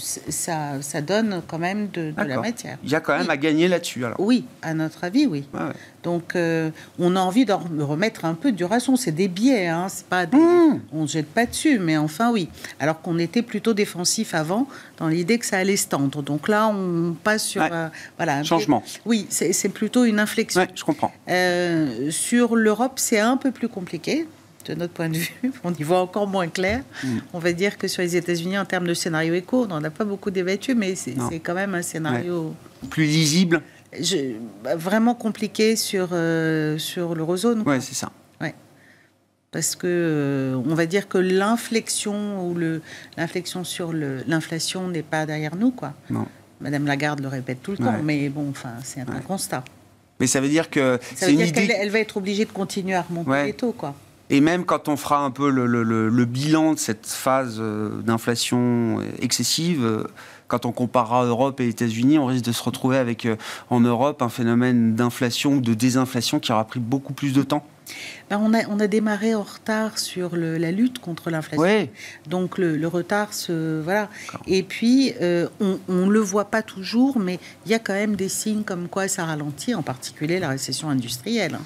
Ça, ça donne quand même de, de la matière. Il y a quand même oui. à gagner là-dessus. Alors. Oui, à notre avis, oui. Ouais, ouais. Donc, euh, on a envie de remettre un peu de duration. C'est des biais, hein, c'est pas des... mmh. on ne jette pas dessus, mais enfin, oui. Alors qu'on était plutôt défensif avant, dans l'idée que ça allait se tendre. Donc là, on passe sur... Ouais. Euh, voilà, un changement. Biais. Oui, c'est, c'est plutôt une inflexion. Ouais, je comprends. Euh, sur l'Europe, c'est un peu plus compliqué. De notre point de vue, on y voit encore moins clair. Mmh. On va dire que sur les États-Unis, en termes de scénario éco, on n'en a pas beaucoup débattu, mais c'est, c'est quand même un scénario... Ouais. Plus lisible Je, vraiment compliqué sur, euh, sur l'eurozone. Oui, c'est ça. Ouais. Parce que, euh, on va dire que l'inflexion, ou le, l'inflexion sur le, l'inflation n'est pas derrière nous, quoi. Non. Madame Lagarde le répète tout le ouais. temps, mais bon, enfin, c'est un ouais. constat. Mais ça veut dire que... Ça veut dire idée... qu'elle elle va être obligée de continuer à remonter ouais. les taux, quoi. Et même quand on fera un peu le, le, le, le bilan de cette phase d'inflation excessive, quand on comparera Europe et États-Unis, on risque de se retrouver avec, en Europe, un phénomène d'inflation ou de désinflation qui aura pris beaucoup plus de temps. Ben on, a, on a démarré en retard sur le, la lutte contre l'inflation. Oui. Donc le, le retard se... Voilà. D'accord. Et puis, euh, on ne le voit pas toujours, mais il y a quand même des signes comme quoi ça ralentit, en particulier la récession industrielle.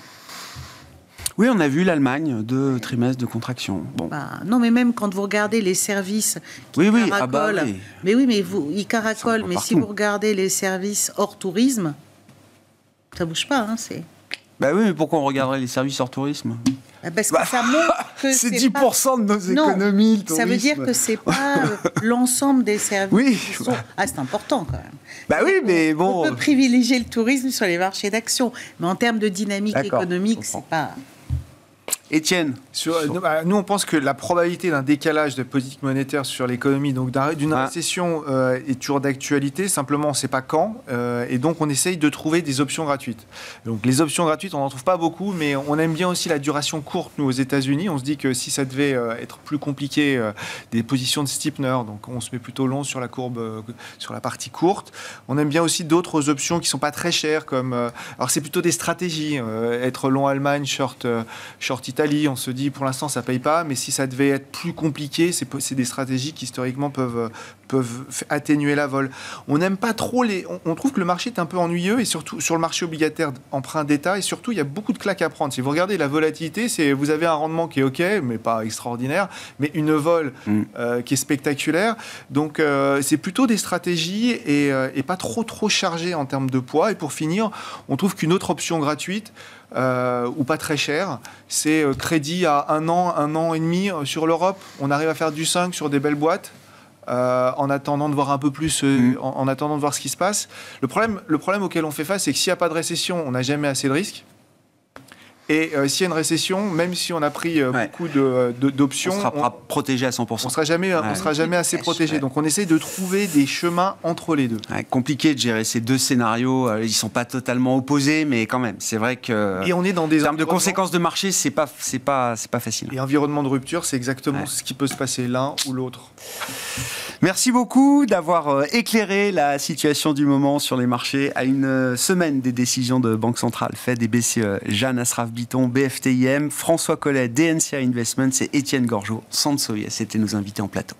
Oui, on a vu l'Allemagne, deux trimestres de contraction. Bon. Bah, non, mais même quand vous regardez les services qui oui, oui. caracolent... Ah bah, oui. Mais oui, mais vous, ils caracolent. Mais si vous regardez les services hors tourisme, ça bouge pas, hein, c'est... Bah oui, mais pourquoi on regarderait les services hors tourisme ? Parce que bah, ça montre que c'est, c'est dix pour cent pas... de nos économies. Non, ça veut dire que c'est pas l'ensemble des services. Oui. Qui sont... Ah, c'est important quand même. Bah oui, mais bon. On peut privilégier le tourisme sur les marchés d'actions, mais en termes de dynamique D'accord, économique, c'est pas. Étienne, sur, nous, bah, nous on pense que la probabilité d'un décalage de politique monétaire sur l'économie, donc d'une ah. récession, euh, est toujours d'actualité. Simplement, on ne sait pas quand, euh, et donc on essaye de trouver des options gratuites. Donc les options gratuites, on n'en trouve pas beaucoup, mais on aime bien aussi la duration courte. Nous, aux États-Unis, on se dit que si ça devait euh, être plus compliqué, euh, des positions de steepener, donc on se met plutôt long sur la courbe, euh, sur la partie courte. On aime bien aussi d'autres options qui sont pas très chères, comme euh, alors c'est plutôt des stratégies, euh, être long Allemagne, short, euh, short Italie. On se dit pour l'instant ça ne paye pas, mais si ça devait être plus compliqué, c'est, c'est des stratégies qui historiquement peuvent, peuvent atténuer la vol. On n'aime pas trop les. On, on trouve que le marché est un peu ennuyeux, et surtout sur le marché obligataire emprunt d'État, et surtout il y a beaucoup de claques à prendre. Si vous regardez la volatilité, c'est, vous avez un rendement qui est OK, mais pas extraordinaire, mais une vol mmh. euh, qui est spectaculaire. Donc euh, c'est plutôt des stratégies et, euh, et pas trop trop chargées en termes de poids. Et pour finir, on trouve qu'une autre option gratuite, Euh, ou pas très cher, c'est euh, crédit à un an, un an et demi euh, sur l'Europe. On arrive à faire du cinq sur des belles boîtes euh, en attendant de voir un peu plus, euh, mmh. en, en attendant de voir ce qui se passe. Le problème, le problème auquel on fait face, c'est que s'il n'y a pas de récession, on n'a jamais assez de risques. Et euh, s'il y a une récession, même si on a pris euh, ouais. beaucoup de, de, d'options, on sera on, protégé à cent pour cent. On ne sera jamais, ouais. on sera jamais assez protégé. Ouais. Donc on essaye de trouver des chemins entre les deux. Ouais, compliqué de gérer ces deux scénarios. Ils ne sont pas totalement opposés, mais quand même, c'est vrai que. Et on est dans des en termes de conséquences de marché, c'est pas, c'est pas, c'est pas facile. Et environnement de rupture, c'est exactement ouais. ce qui peut se passer l'un ou l'autre. Merci beaucoup d'avoir éclairé la situation du moment sur les marchés à une semaine des décisions de Banque Centrale, Fed et B C E. Jeanne Asraf-Biton, B F T I M, François Collet, D N C A Investments et Étienne Gorgeau, Sansoya, c'était nos invités en plateau.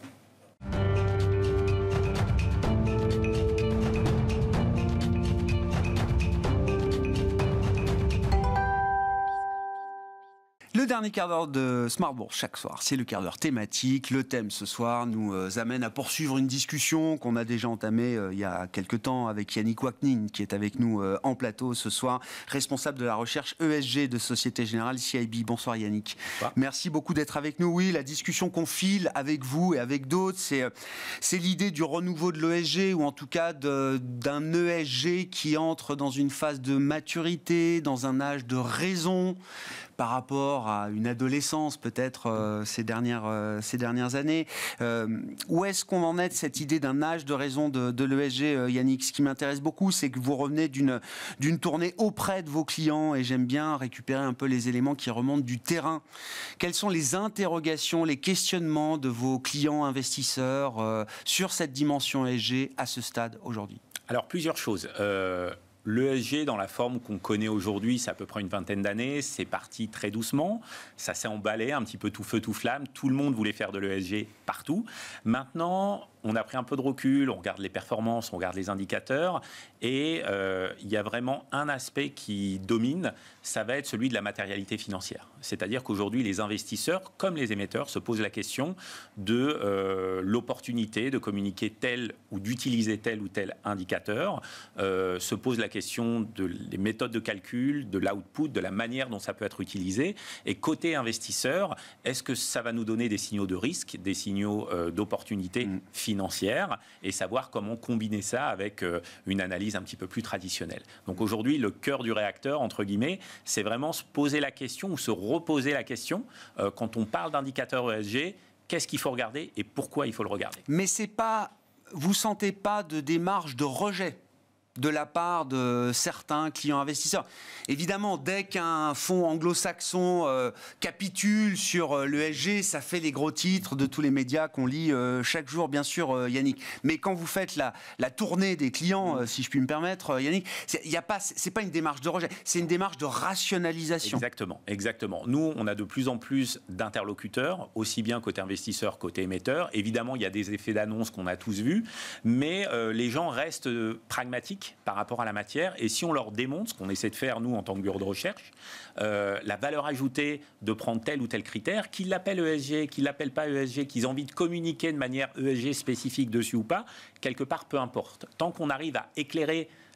Le dernier quart d'heure de Smart Bourse chaque soir, c'est le quart d'heure thématique. Le thème ce soir nous euh, amène à poursuivre une discussion qu'on a déjà entamée euh, il y a quelques temps avec Yannick Waknin, qui est avec nous euh, en plateau ce soir, responsable de la recherche E S G de Société Générale C I B. Bonsoir Yannick. Bonsoir. Merci beaucoup d'être avec nous. Oui, la discussion qu'on file avec vous et avec d'autres, c'est, euh, c'est l'idée du renouveau de l'E S G, ou en tout cas de, d'un E S G qui entre dans une phase de maturité, dans un âge de raison, par rapport à une adolescence peut-être euh, ces, dernières, euh, ces dernières années. Euh, où est-ce qu'on en est de cette idée d'un âge de raison de, de l'E S G, euh, Yannick? Ce qui m'intéresse beaucoup, c'est que vous revenez d'une, d'une tournée auprès de vos clients, et j'aime bien récupérer un peu les éléments qui remontent du terrain. Quelles sont les interrogations, les questionnements de vos clients investisseurs euh, sur cette dimension E S G à ce stade aujourd'hui? Alors, plusieurs choses. Euh... L'E S G, dans la forme qu'on connaît aujourd'hui, c'est à peu près une vingtaine d'années. C'est parti très doucement. Ça s'est emballé, un petit peu tout feu, tout flamme. Tout le monde voulait faire de l'E S G partout. Maintenant, on a pris un peu de recul, on regarde les performances, on regarde les indicateurs, et euh, il y a vraiment un aspect qui domine, ça va être celui de la matérialité financière. C'est-à-dire qu'aujourd'hui, les investisseurs, comme les émetteurs, se posent la question de euh, l'opportunité de communiquer tel ou d'utiliser tel ou tel indicateur, euh, se posent la question de les méthodes de calcul, de l'output, de la manière dont ça peut être utilisé. Et côté investisseur, est-ce que ça va nous donner des signaux de risque, des signaux euh, d'opportunité mmh. financière, et savoir comment combiner ça avec euh, une analyse un petit peu plus traditionnelle. Donc aujourd'hui, le cœur du réacteur, entre guillemets, c'est vraiment se poser la question ou se reposer la question euh, quand on parle d'indicateur E S G, qu'est-ce qu'il faut regarder et pourquoi il faut le regarder. Mais c'est pas, vous sentez pas de démarche de rejet de la part de certains clients investisseurs? Évidemment, dès qu'un fonds anglo-saxon euh, capitule sur euh, l'E S G, ça fait les gros titres de tous les médias qu'on lit euh, chaque jour, bien sûr, euh, Yannick. Mais quand vous faites la, la tournée des clients, euh, si je puis me permettre, euh, Yannick, c'est, y a pas, c'est pas une démarche de rejet, c'est une démarche de rationalisation. Exactement, exactement. Nous, on a de plus en plus d'interlocuteurs, aussi bien côté investisseur, côté émetteur. Évidemment, il y a des effets d'annonce qu'on a tous vus, mais euh, les gens restent euh, pragmatiques par rapport à la matière, et si on leur démontre, ce qu'on essaie de faire nous en tant que bureau de recherche, euh, la valeur ajoutée de prendre tel ou tel critère, qu'ils l'appellent E S G, qu'ils l'appellent pas E S G, qu'ils aient envie de communiquer de manière E S G spécifique dessus ou pas, quelque part peu importe. Tant qu'on arrive à éclairer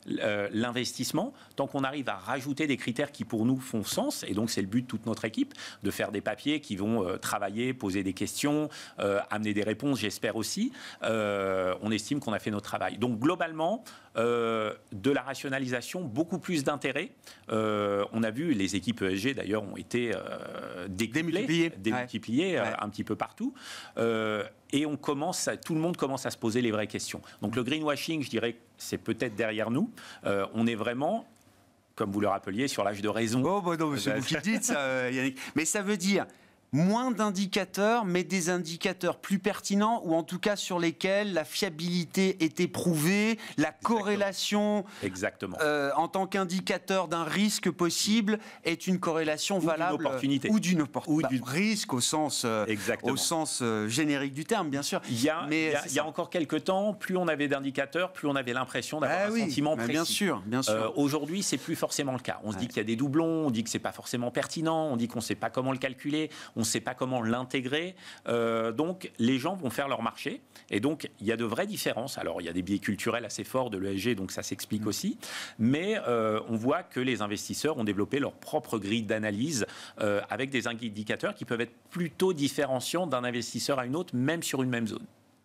euh, l'investissement, tant qu'on arrive à rajouter des critères qui pour nous font sens, et donc c'est le but de toute notre équipe, de faire des papiers qui vont euh, travailler, poser des questions, euh, amener des réponses, j'espère aussi, euh, on estime qu'on a fait notre travail. Donc globalement, euh, de la rationalisation, beaucoup plus d'intérêt. Euh, on a vu, les équipes E S G d'ailleurs ont été euh, démultipliées, démultipliées ouais. euh, un petit peu partout. Euh, et on commence à, tout le monde commence à se poser les vraies questions. Donc le greenwashing, je dirais, c'est peut-être derrière nous. Euh, on est vraiment, comme vous le rappeliez, sur l'âge de raison. Oh, bah non, c'est vous qui le dites, ça, Yannick. Mais ça veut dire moins d'indicateurs, mais des indicateurs plus pertinents, ou en tout cas sur lesquels la fiabilité est éprouvée, la Exactement. corrélation Exactement. Euh, en tant qu'indicateur d'un risque possible est une corrélation ou valable. D'une opportunité. Ou d'une opportunité. Bah, du... Risque au sens, euh, au sens euh, générique du terme, bien sûr. Il y a, mais il y a, il y a encore quelques temps, plus on avait d'indicateurs, plus on avait l'impression d'avoir ah, un oui, sentiment précis. Bien sûr, bien sûr. Euh, Aujourd'hui, c'est plus forcément le cas. On se ouais. dit qu'il y a des doublons, on dit que c'est pas forcément pertinent, on dit qu'on ne sait pas comment le calculer, on ne sait pas comment l'intégrer. Euh, donc, les gens vont faire leur marché. Et donc, il y a de vraies différences. Alors, il y a des biais culturels assez forts de l'E S G, donc ça s'explique mmh. aussi. Mais euh, on voit que les investisseurs ont développé leur propre grille d'analyse euh, avec des indicateurs qui peuvent être plutôt différenciants d'un investisseur à une autre, même sur une même zone.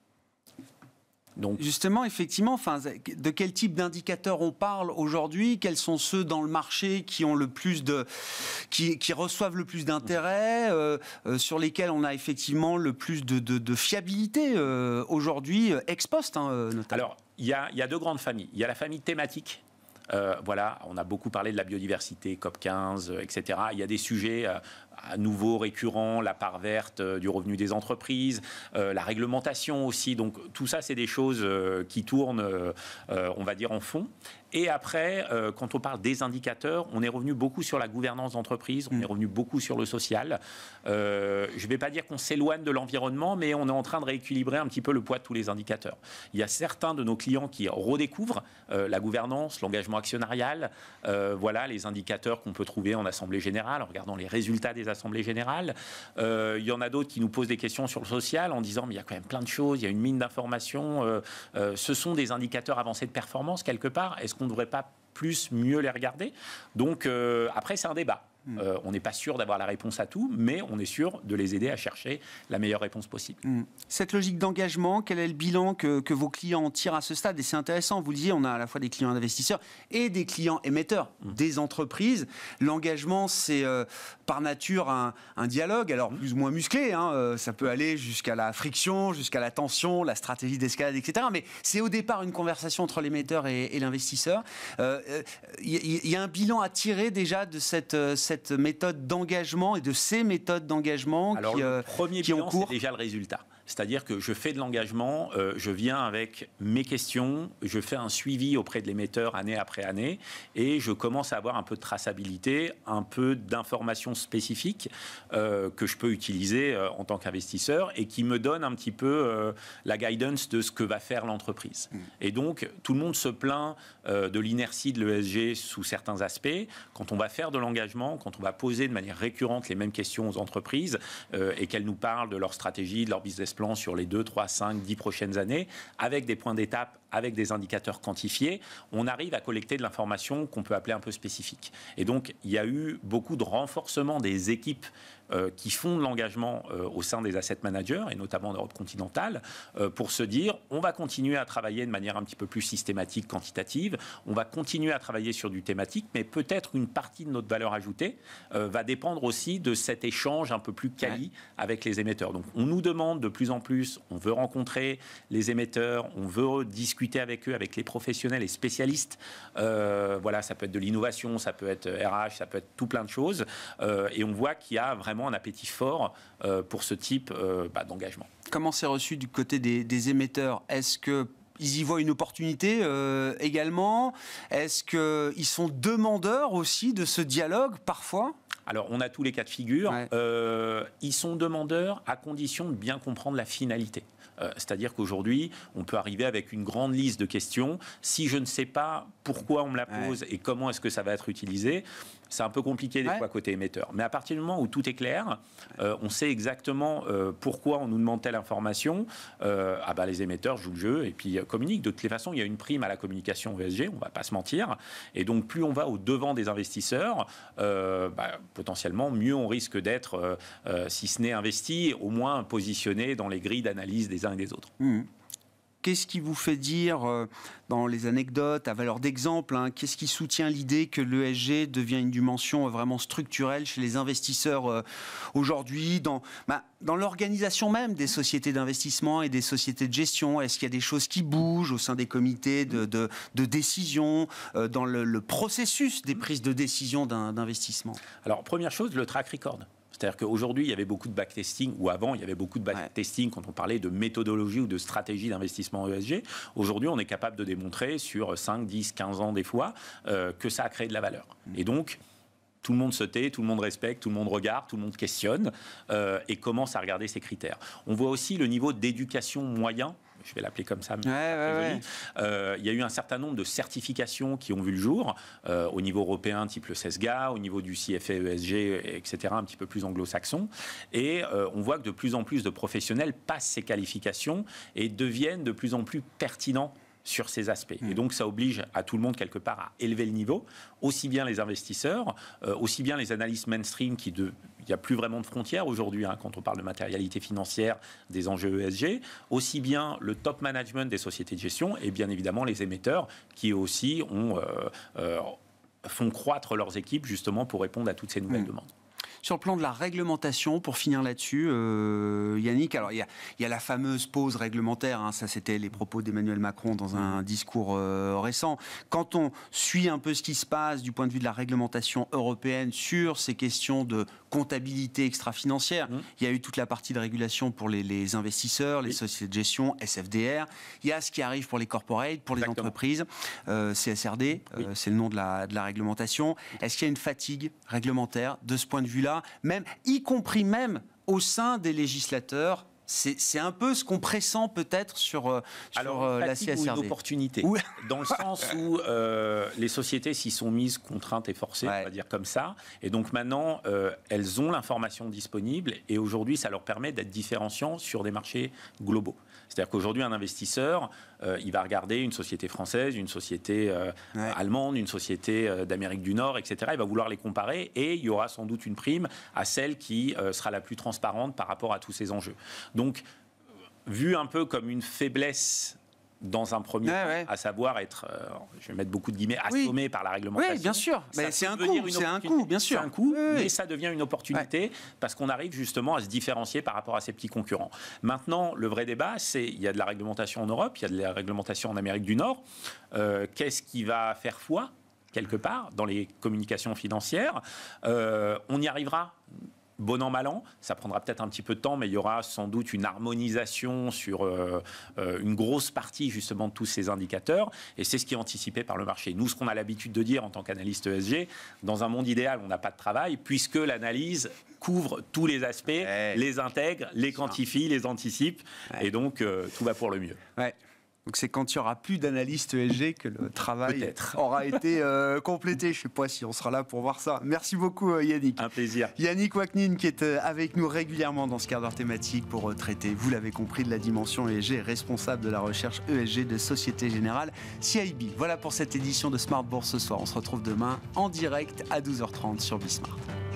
Donc, justement, effectivement, enfin, de quel type d'indicateurs on parle aujourd'hui? Quels sont ceux dans le marché qui ont le plus de, qui, qui reçoivent le plus d'intérêt, euh, euh, sur lesquels on a effectivement le plus de, de, de fiabilité euh, aujourd'hui, ex post, hein, notamment? Alors, il y a, il y a deux grandes familles. Il y a la famille thématique. Euh, voilà, on a beaucoup parlé de la biodiversité, COP quinze, et cetera. Il y a des sujets euh, à nouveau récurrents, la part verte euh, du revenu des entreprises, euh, la réglementation aussi. Donc tout ça, c'est des choses euh, qui tournent, euh, on va dire, en fond. Et après, euh, quand on parle des indicateurs, on est revenu beaucoup sur la gouvernance d'entreprise, on mmh. est revenu beaucoup sur le social. Euh, je ne vais pas dire qu'on s'éloigne de l'environnement, mais on est en train de rééquilibrer un petit peu le poids de tous les indicateurs. Il y a certains de nos clients qui redécouvrent euh, la gouvernance, l'engagement actionnarial, euh, voilà les indicateurs qu'on peut trouver en assemblée générale, en regardant les résultats des assemblées générales. Euh, il y en a d'autres qui nous posent des questions sur le social en disant mais il y a quand même plein de choses, il y a une mine d'informations, euh, euh, ce sont des indicateurs avancés de performance quelque part. Est-ce qu'on ne devrait pas plus, mieux les regarder? Donc euh, après, c'est un débat. Mmh. Euh, on n'est pas sûr d'avoir la réponse à tout, mais on est sûr de les aider à chercher la meilleure réponse possible. Mmh. Cette logique d'engagement, quel est le bilan que, que vos clients en tirent à ce stade? Et c'est intéressant, vous le disiez, on a à la fois des clients investisseurs et des clients émetteurs, mmh. des entreprises. L'engagement, c'est euh, par nature un, un dialogue, alors mmh. plus ou moins musclé, hein, euh, ça peut aller jusqu'à la friction, jusqu'à la tension, la stratégie d'escalade, et cetera. Mais c'est au départ une conversation entre l'émetteur et, et l'investisseur. Il euh, euh, y, y a un bilan à tirer déjà de cette, euh, cette méthode d'engagement et de ces méthodes d'engagement Alors, qui, le euh, premier qui bilan, ont cours. C'est déjà le résultat. C'est-à-dire que je fais de l'engagement, euh, je viens avec mes questions, je fais un suivi auprès de l'émetteur année après année et je commence à avoir un peu de traçabilité, un peu d'informations spécifiques euh, que je peux utiliser euh, en tant qu'investisseur et qui me donne un petit peu euh, la guidance de ce que va faire l'entreprise. Mmh. Et donc, tout le monde se plaint euh, de l'inertie de l'E S G sous certains aspects. Quand on va faire de l'engagement, quand on va poser de manière récurrente les mêmes questions aux entreprises euh, et qu'elles nous parlent de leur stratégie, de leur business plan sur les deux, trois, cinq, dix prochaines années, avec des points d'étape, avec des indicateurs quantifiés, on arrive à collecter de l'information qu'on peut appeler un peu spécifique. Et donc, il y a eu beaucoup de renforcement des équipes euh, qui font de l'engagement euh, au sein des asset managers, et notamment en Europe continentale, euh, pour se dire, on va continuer à travailler de manière un petit peu plus systématique, quantitative, on va continuer à travailler sur du thématique, mais peut-être une partie de notre valeur ajoutée euh, va dépendre aussi de cet échange un peu plus quali ouais. avec les émetteurs. Donc, on nous demande de plus en plus, on veut rencontrer les émetteurs, on veut discuter avec eux, avec les professionnels et spécialistes. Euh, voilà, ça peut être de l'innovation, ça peut être R H, ça peut être tout plein de choses. Euh, et on voit qu'il y a vraiment un appétit fort euh, pour ce type euh, bah, d'engagement. Comment c'est reçu du côté des, des émetteurs? Est-ce que ils y voient une opportunité euh, également? Est-ce qu'ils sont demandeurs aussi de ce dialogue parfois? Alors, on a tous les cas de figure. Ouais. Euh, ils sont demandeurs à condition de bien comprendre la finalité. Euh, c'est-à-dire qu'aujourd'hui, on peut arriver avec une grande liste de questions. Si je ne sais pas pourquoi on me la pose ouais. et comment est-ce que ça va être utilisé, c'est un peu compliqué des Ouais. fois côté émetteur. Mais à partir du moment où tout est clair, euh, on sait exactement euh, pourquoi on nous demande telle information, euh, ah bah, les émetteurs jouent le jeu et puis euh, communiquent. De toutes les façons, il y a une prime à la communication E S G, on ne va pas se mentir. Et donc, plus on va au devant des investisseurs, euh, bah, potentiellement, mieux on risque d'être, euh, euh, si ce n'est investi, au moins positionné dans les grilles d'analyse des uns et des autres. Mmh. Qu'est-ce qui vous fait dire, euh, dans les anecdotes, à valeur d'exemple, hein, qu'est-ce qui soutient l'idée que l'E S G devient une dimension euh, vraiment structurelle chez les investisseurs euh, aujourd'hui, dans, bah, dans l'organisation même des sociétés d'investissement et des sociétés de gestion? Est-ce qu'il y a des choses qui bougent au sein des comités de, de, de décision, euh, dans le, le processus des prises de décision d'un, d'investissement? Alors, première chose, le track record. C'est-à-dire qu'aujourd'hui, il y avait beaucoup de backtesting, ou avant, il y avait beaucoup de backtesting quand on parlait de méthodologie ou de stratégie d'investissement E S G. Aujourd'hui, on est capable de démontrer sur cinq, dix, quinze ans des fois euh, que ça a créé de la valeur. Et donc, tout le monde se tait, tout le monde respecte, tout le monde regarde, tout le monde questionne euh, et commence à regarder ces critères. On voit aussi le niveau d'éducation moyen. Je vais l'appeler comme ça. Ouais, ouais, ouais. Euh, il y a eu un certain nombre de certifications qui ont vu le jour euh, au niveau européen, type le CESGA, au niveau du C F A E S G, et cetera, un petit peu plus anglo-saxon. Et euh, on voit que de plus en plus de professionnels passent ces qualifications et deviennent de plus en plus pertinents sur ces aspects. Et donc, ça oblige à tout le monde, quelque part, à élever le niveau, aussi bien les investisseurs, euh, aussi bien les analystes mainstream, qui de, il n'y a plus vraiment de frontières aujourd'hui, hein, quand on parle de matérialité financière, des enjeux E S G, aussi bien le top management des sociétés de gestion, et bien évidemment les émetteurs, qui aussi ont, euh, euh, font croître leurs équipes, justement, pour répondre à toutes ces nouvelles mmh. demandes. Sur le plan de la réglementation, pour finir là-dessus, euh, Yannick, alors il y a, il y a la fameuse pause réglementaire, hein, ça c'était les propos d'Emmanuel Macron dans un discours euh, récent. Quand on suit un peu ce qui se passe du point de vue de la réglementation européenne sur ces questions de comptabilité extra-financière, mmh. il y a eu toute la partie de régulation pour les, les investisseurs, les oui. sociétés de gestion, S F D R, il y a ce qui arrive pour les corporates, pour les Exactement. entreprises, euh, C S R D, oui. euh, c'est le nom de la, de la réglementation. Est-ce qu'il y a une fatigue réglementaire de ce point de vue-là, même, y compris même au sein des législateurs? C'est, c'est un peu ce qu'on pressent peut-être sur, sur Alors, la C S R D. Ou une opportunité, oui. dans le sens où euh, les sociétés s'y sont mises contraintes et forcées, ouais. on va dire comme ça, et donc maintenant euh, elles ont l'information disponible et aujourd'hui ça leur permet d'être différenciants sur des marchés globaux. C'est-à-dire qu'aujourd'hui un investisseur, euh, il va regarder une société française, une société euh, ouais. allemande, une société euh, d'Amérique du Nord, et cetera. Il va vouloir les comparer et il y aura sans doute une prime à celle qui euh, sera la plus transparente par rapport à tous ces enjeux. Donc, vu un peu comme une faiblesse dans un premier ouais, temps, ouais. à savoir être, euh, je vais mettre beaucoup de guillemets, assommé oui. par la réglementation. Oui, bien sûr. Mais c'est un coup, c'est un coup, bien sûr. C'est un coup, oui, mais oui. ça devient une opportunité ouais. parce qu'on arrive justement à se différencier par rapport à ses petits concurrents. Maintenant, le vrai débat, c'est il y a de la réglementation en Europe, il y a de la réglementation en Amérique du Nord. Euh, qu'est-ce qui va faire foi, quelque part, dans les communications financières? euh, On y arrivera bon an, mal an, ça prendra peut-être un petit peu de temps, mais il y aura sans doute une harmonisation sur euh, euh, une grosse partie justement de tous ces indicateurs, et c'est ce qui est anticipé par le marché. Nous, ce qu'on a l'habitude de dire en tant qu'analyste E S G, dans un monde idéal, on n'a pas de travail, puisque l'analyse couvre tous les aspects, ouais. les intègre, les quantifie, les anticipe, ouais. et donc euh, tout va pour le mieux. Ouais. Donc c'est quand il n'y aura plus d'analystes E S G que le travail Peut-être. aura été euh, complété. Je ne sais pas si on sera là pour voir ça. Merci beaucoup Yannick. Un plaisir. Yannick Waknin qui est avec nous régulièrement dans ce quart d'heure thématique pour traiter, vous l'avez compris, de la dimension E S G, responsable de la recherche E S G de Société Générale C I B. Voilà pour cette édition de Smart Bourse ce soir. On se retrouve demain en direct à douze heures trente sur Bismart.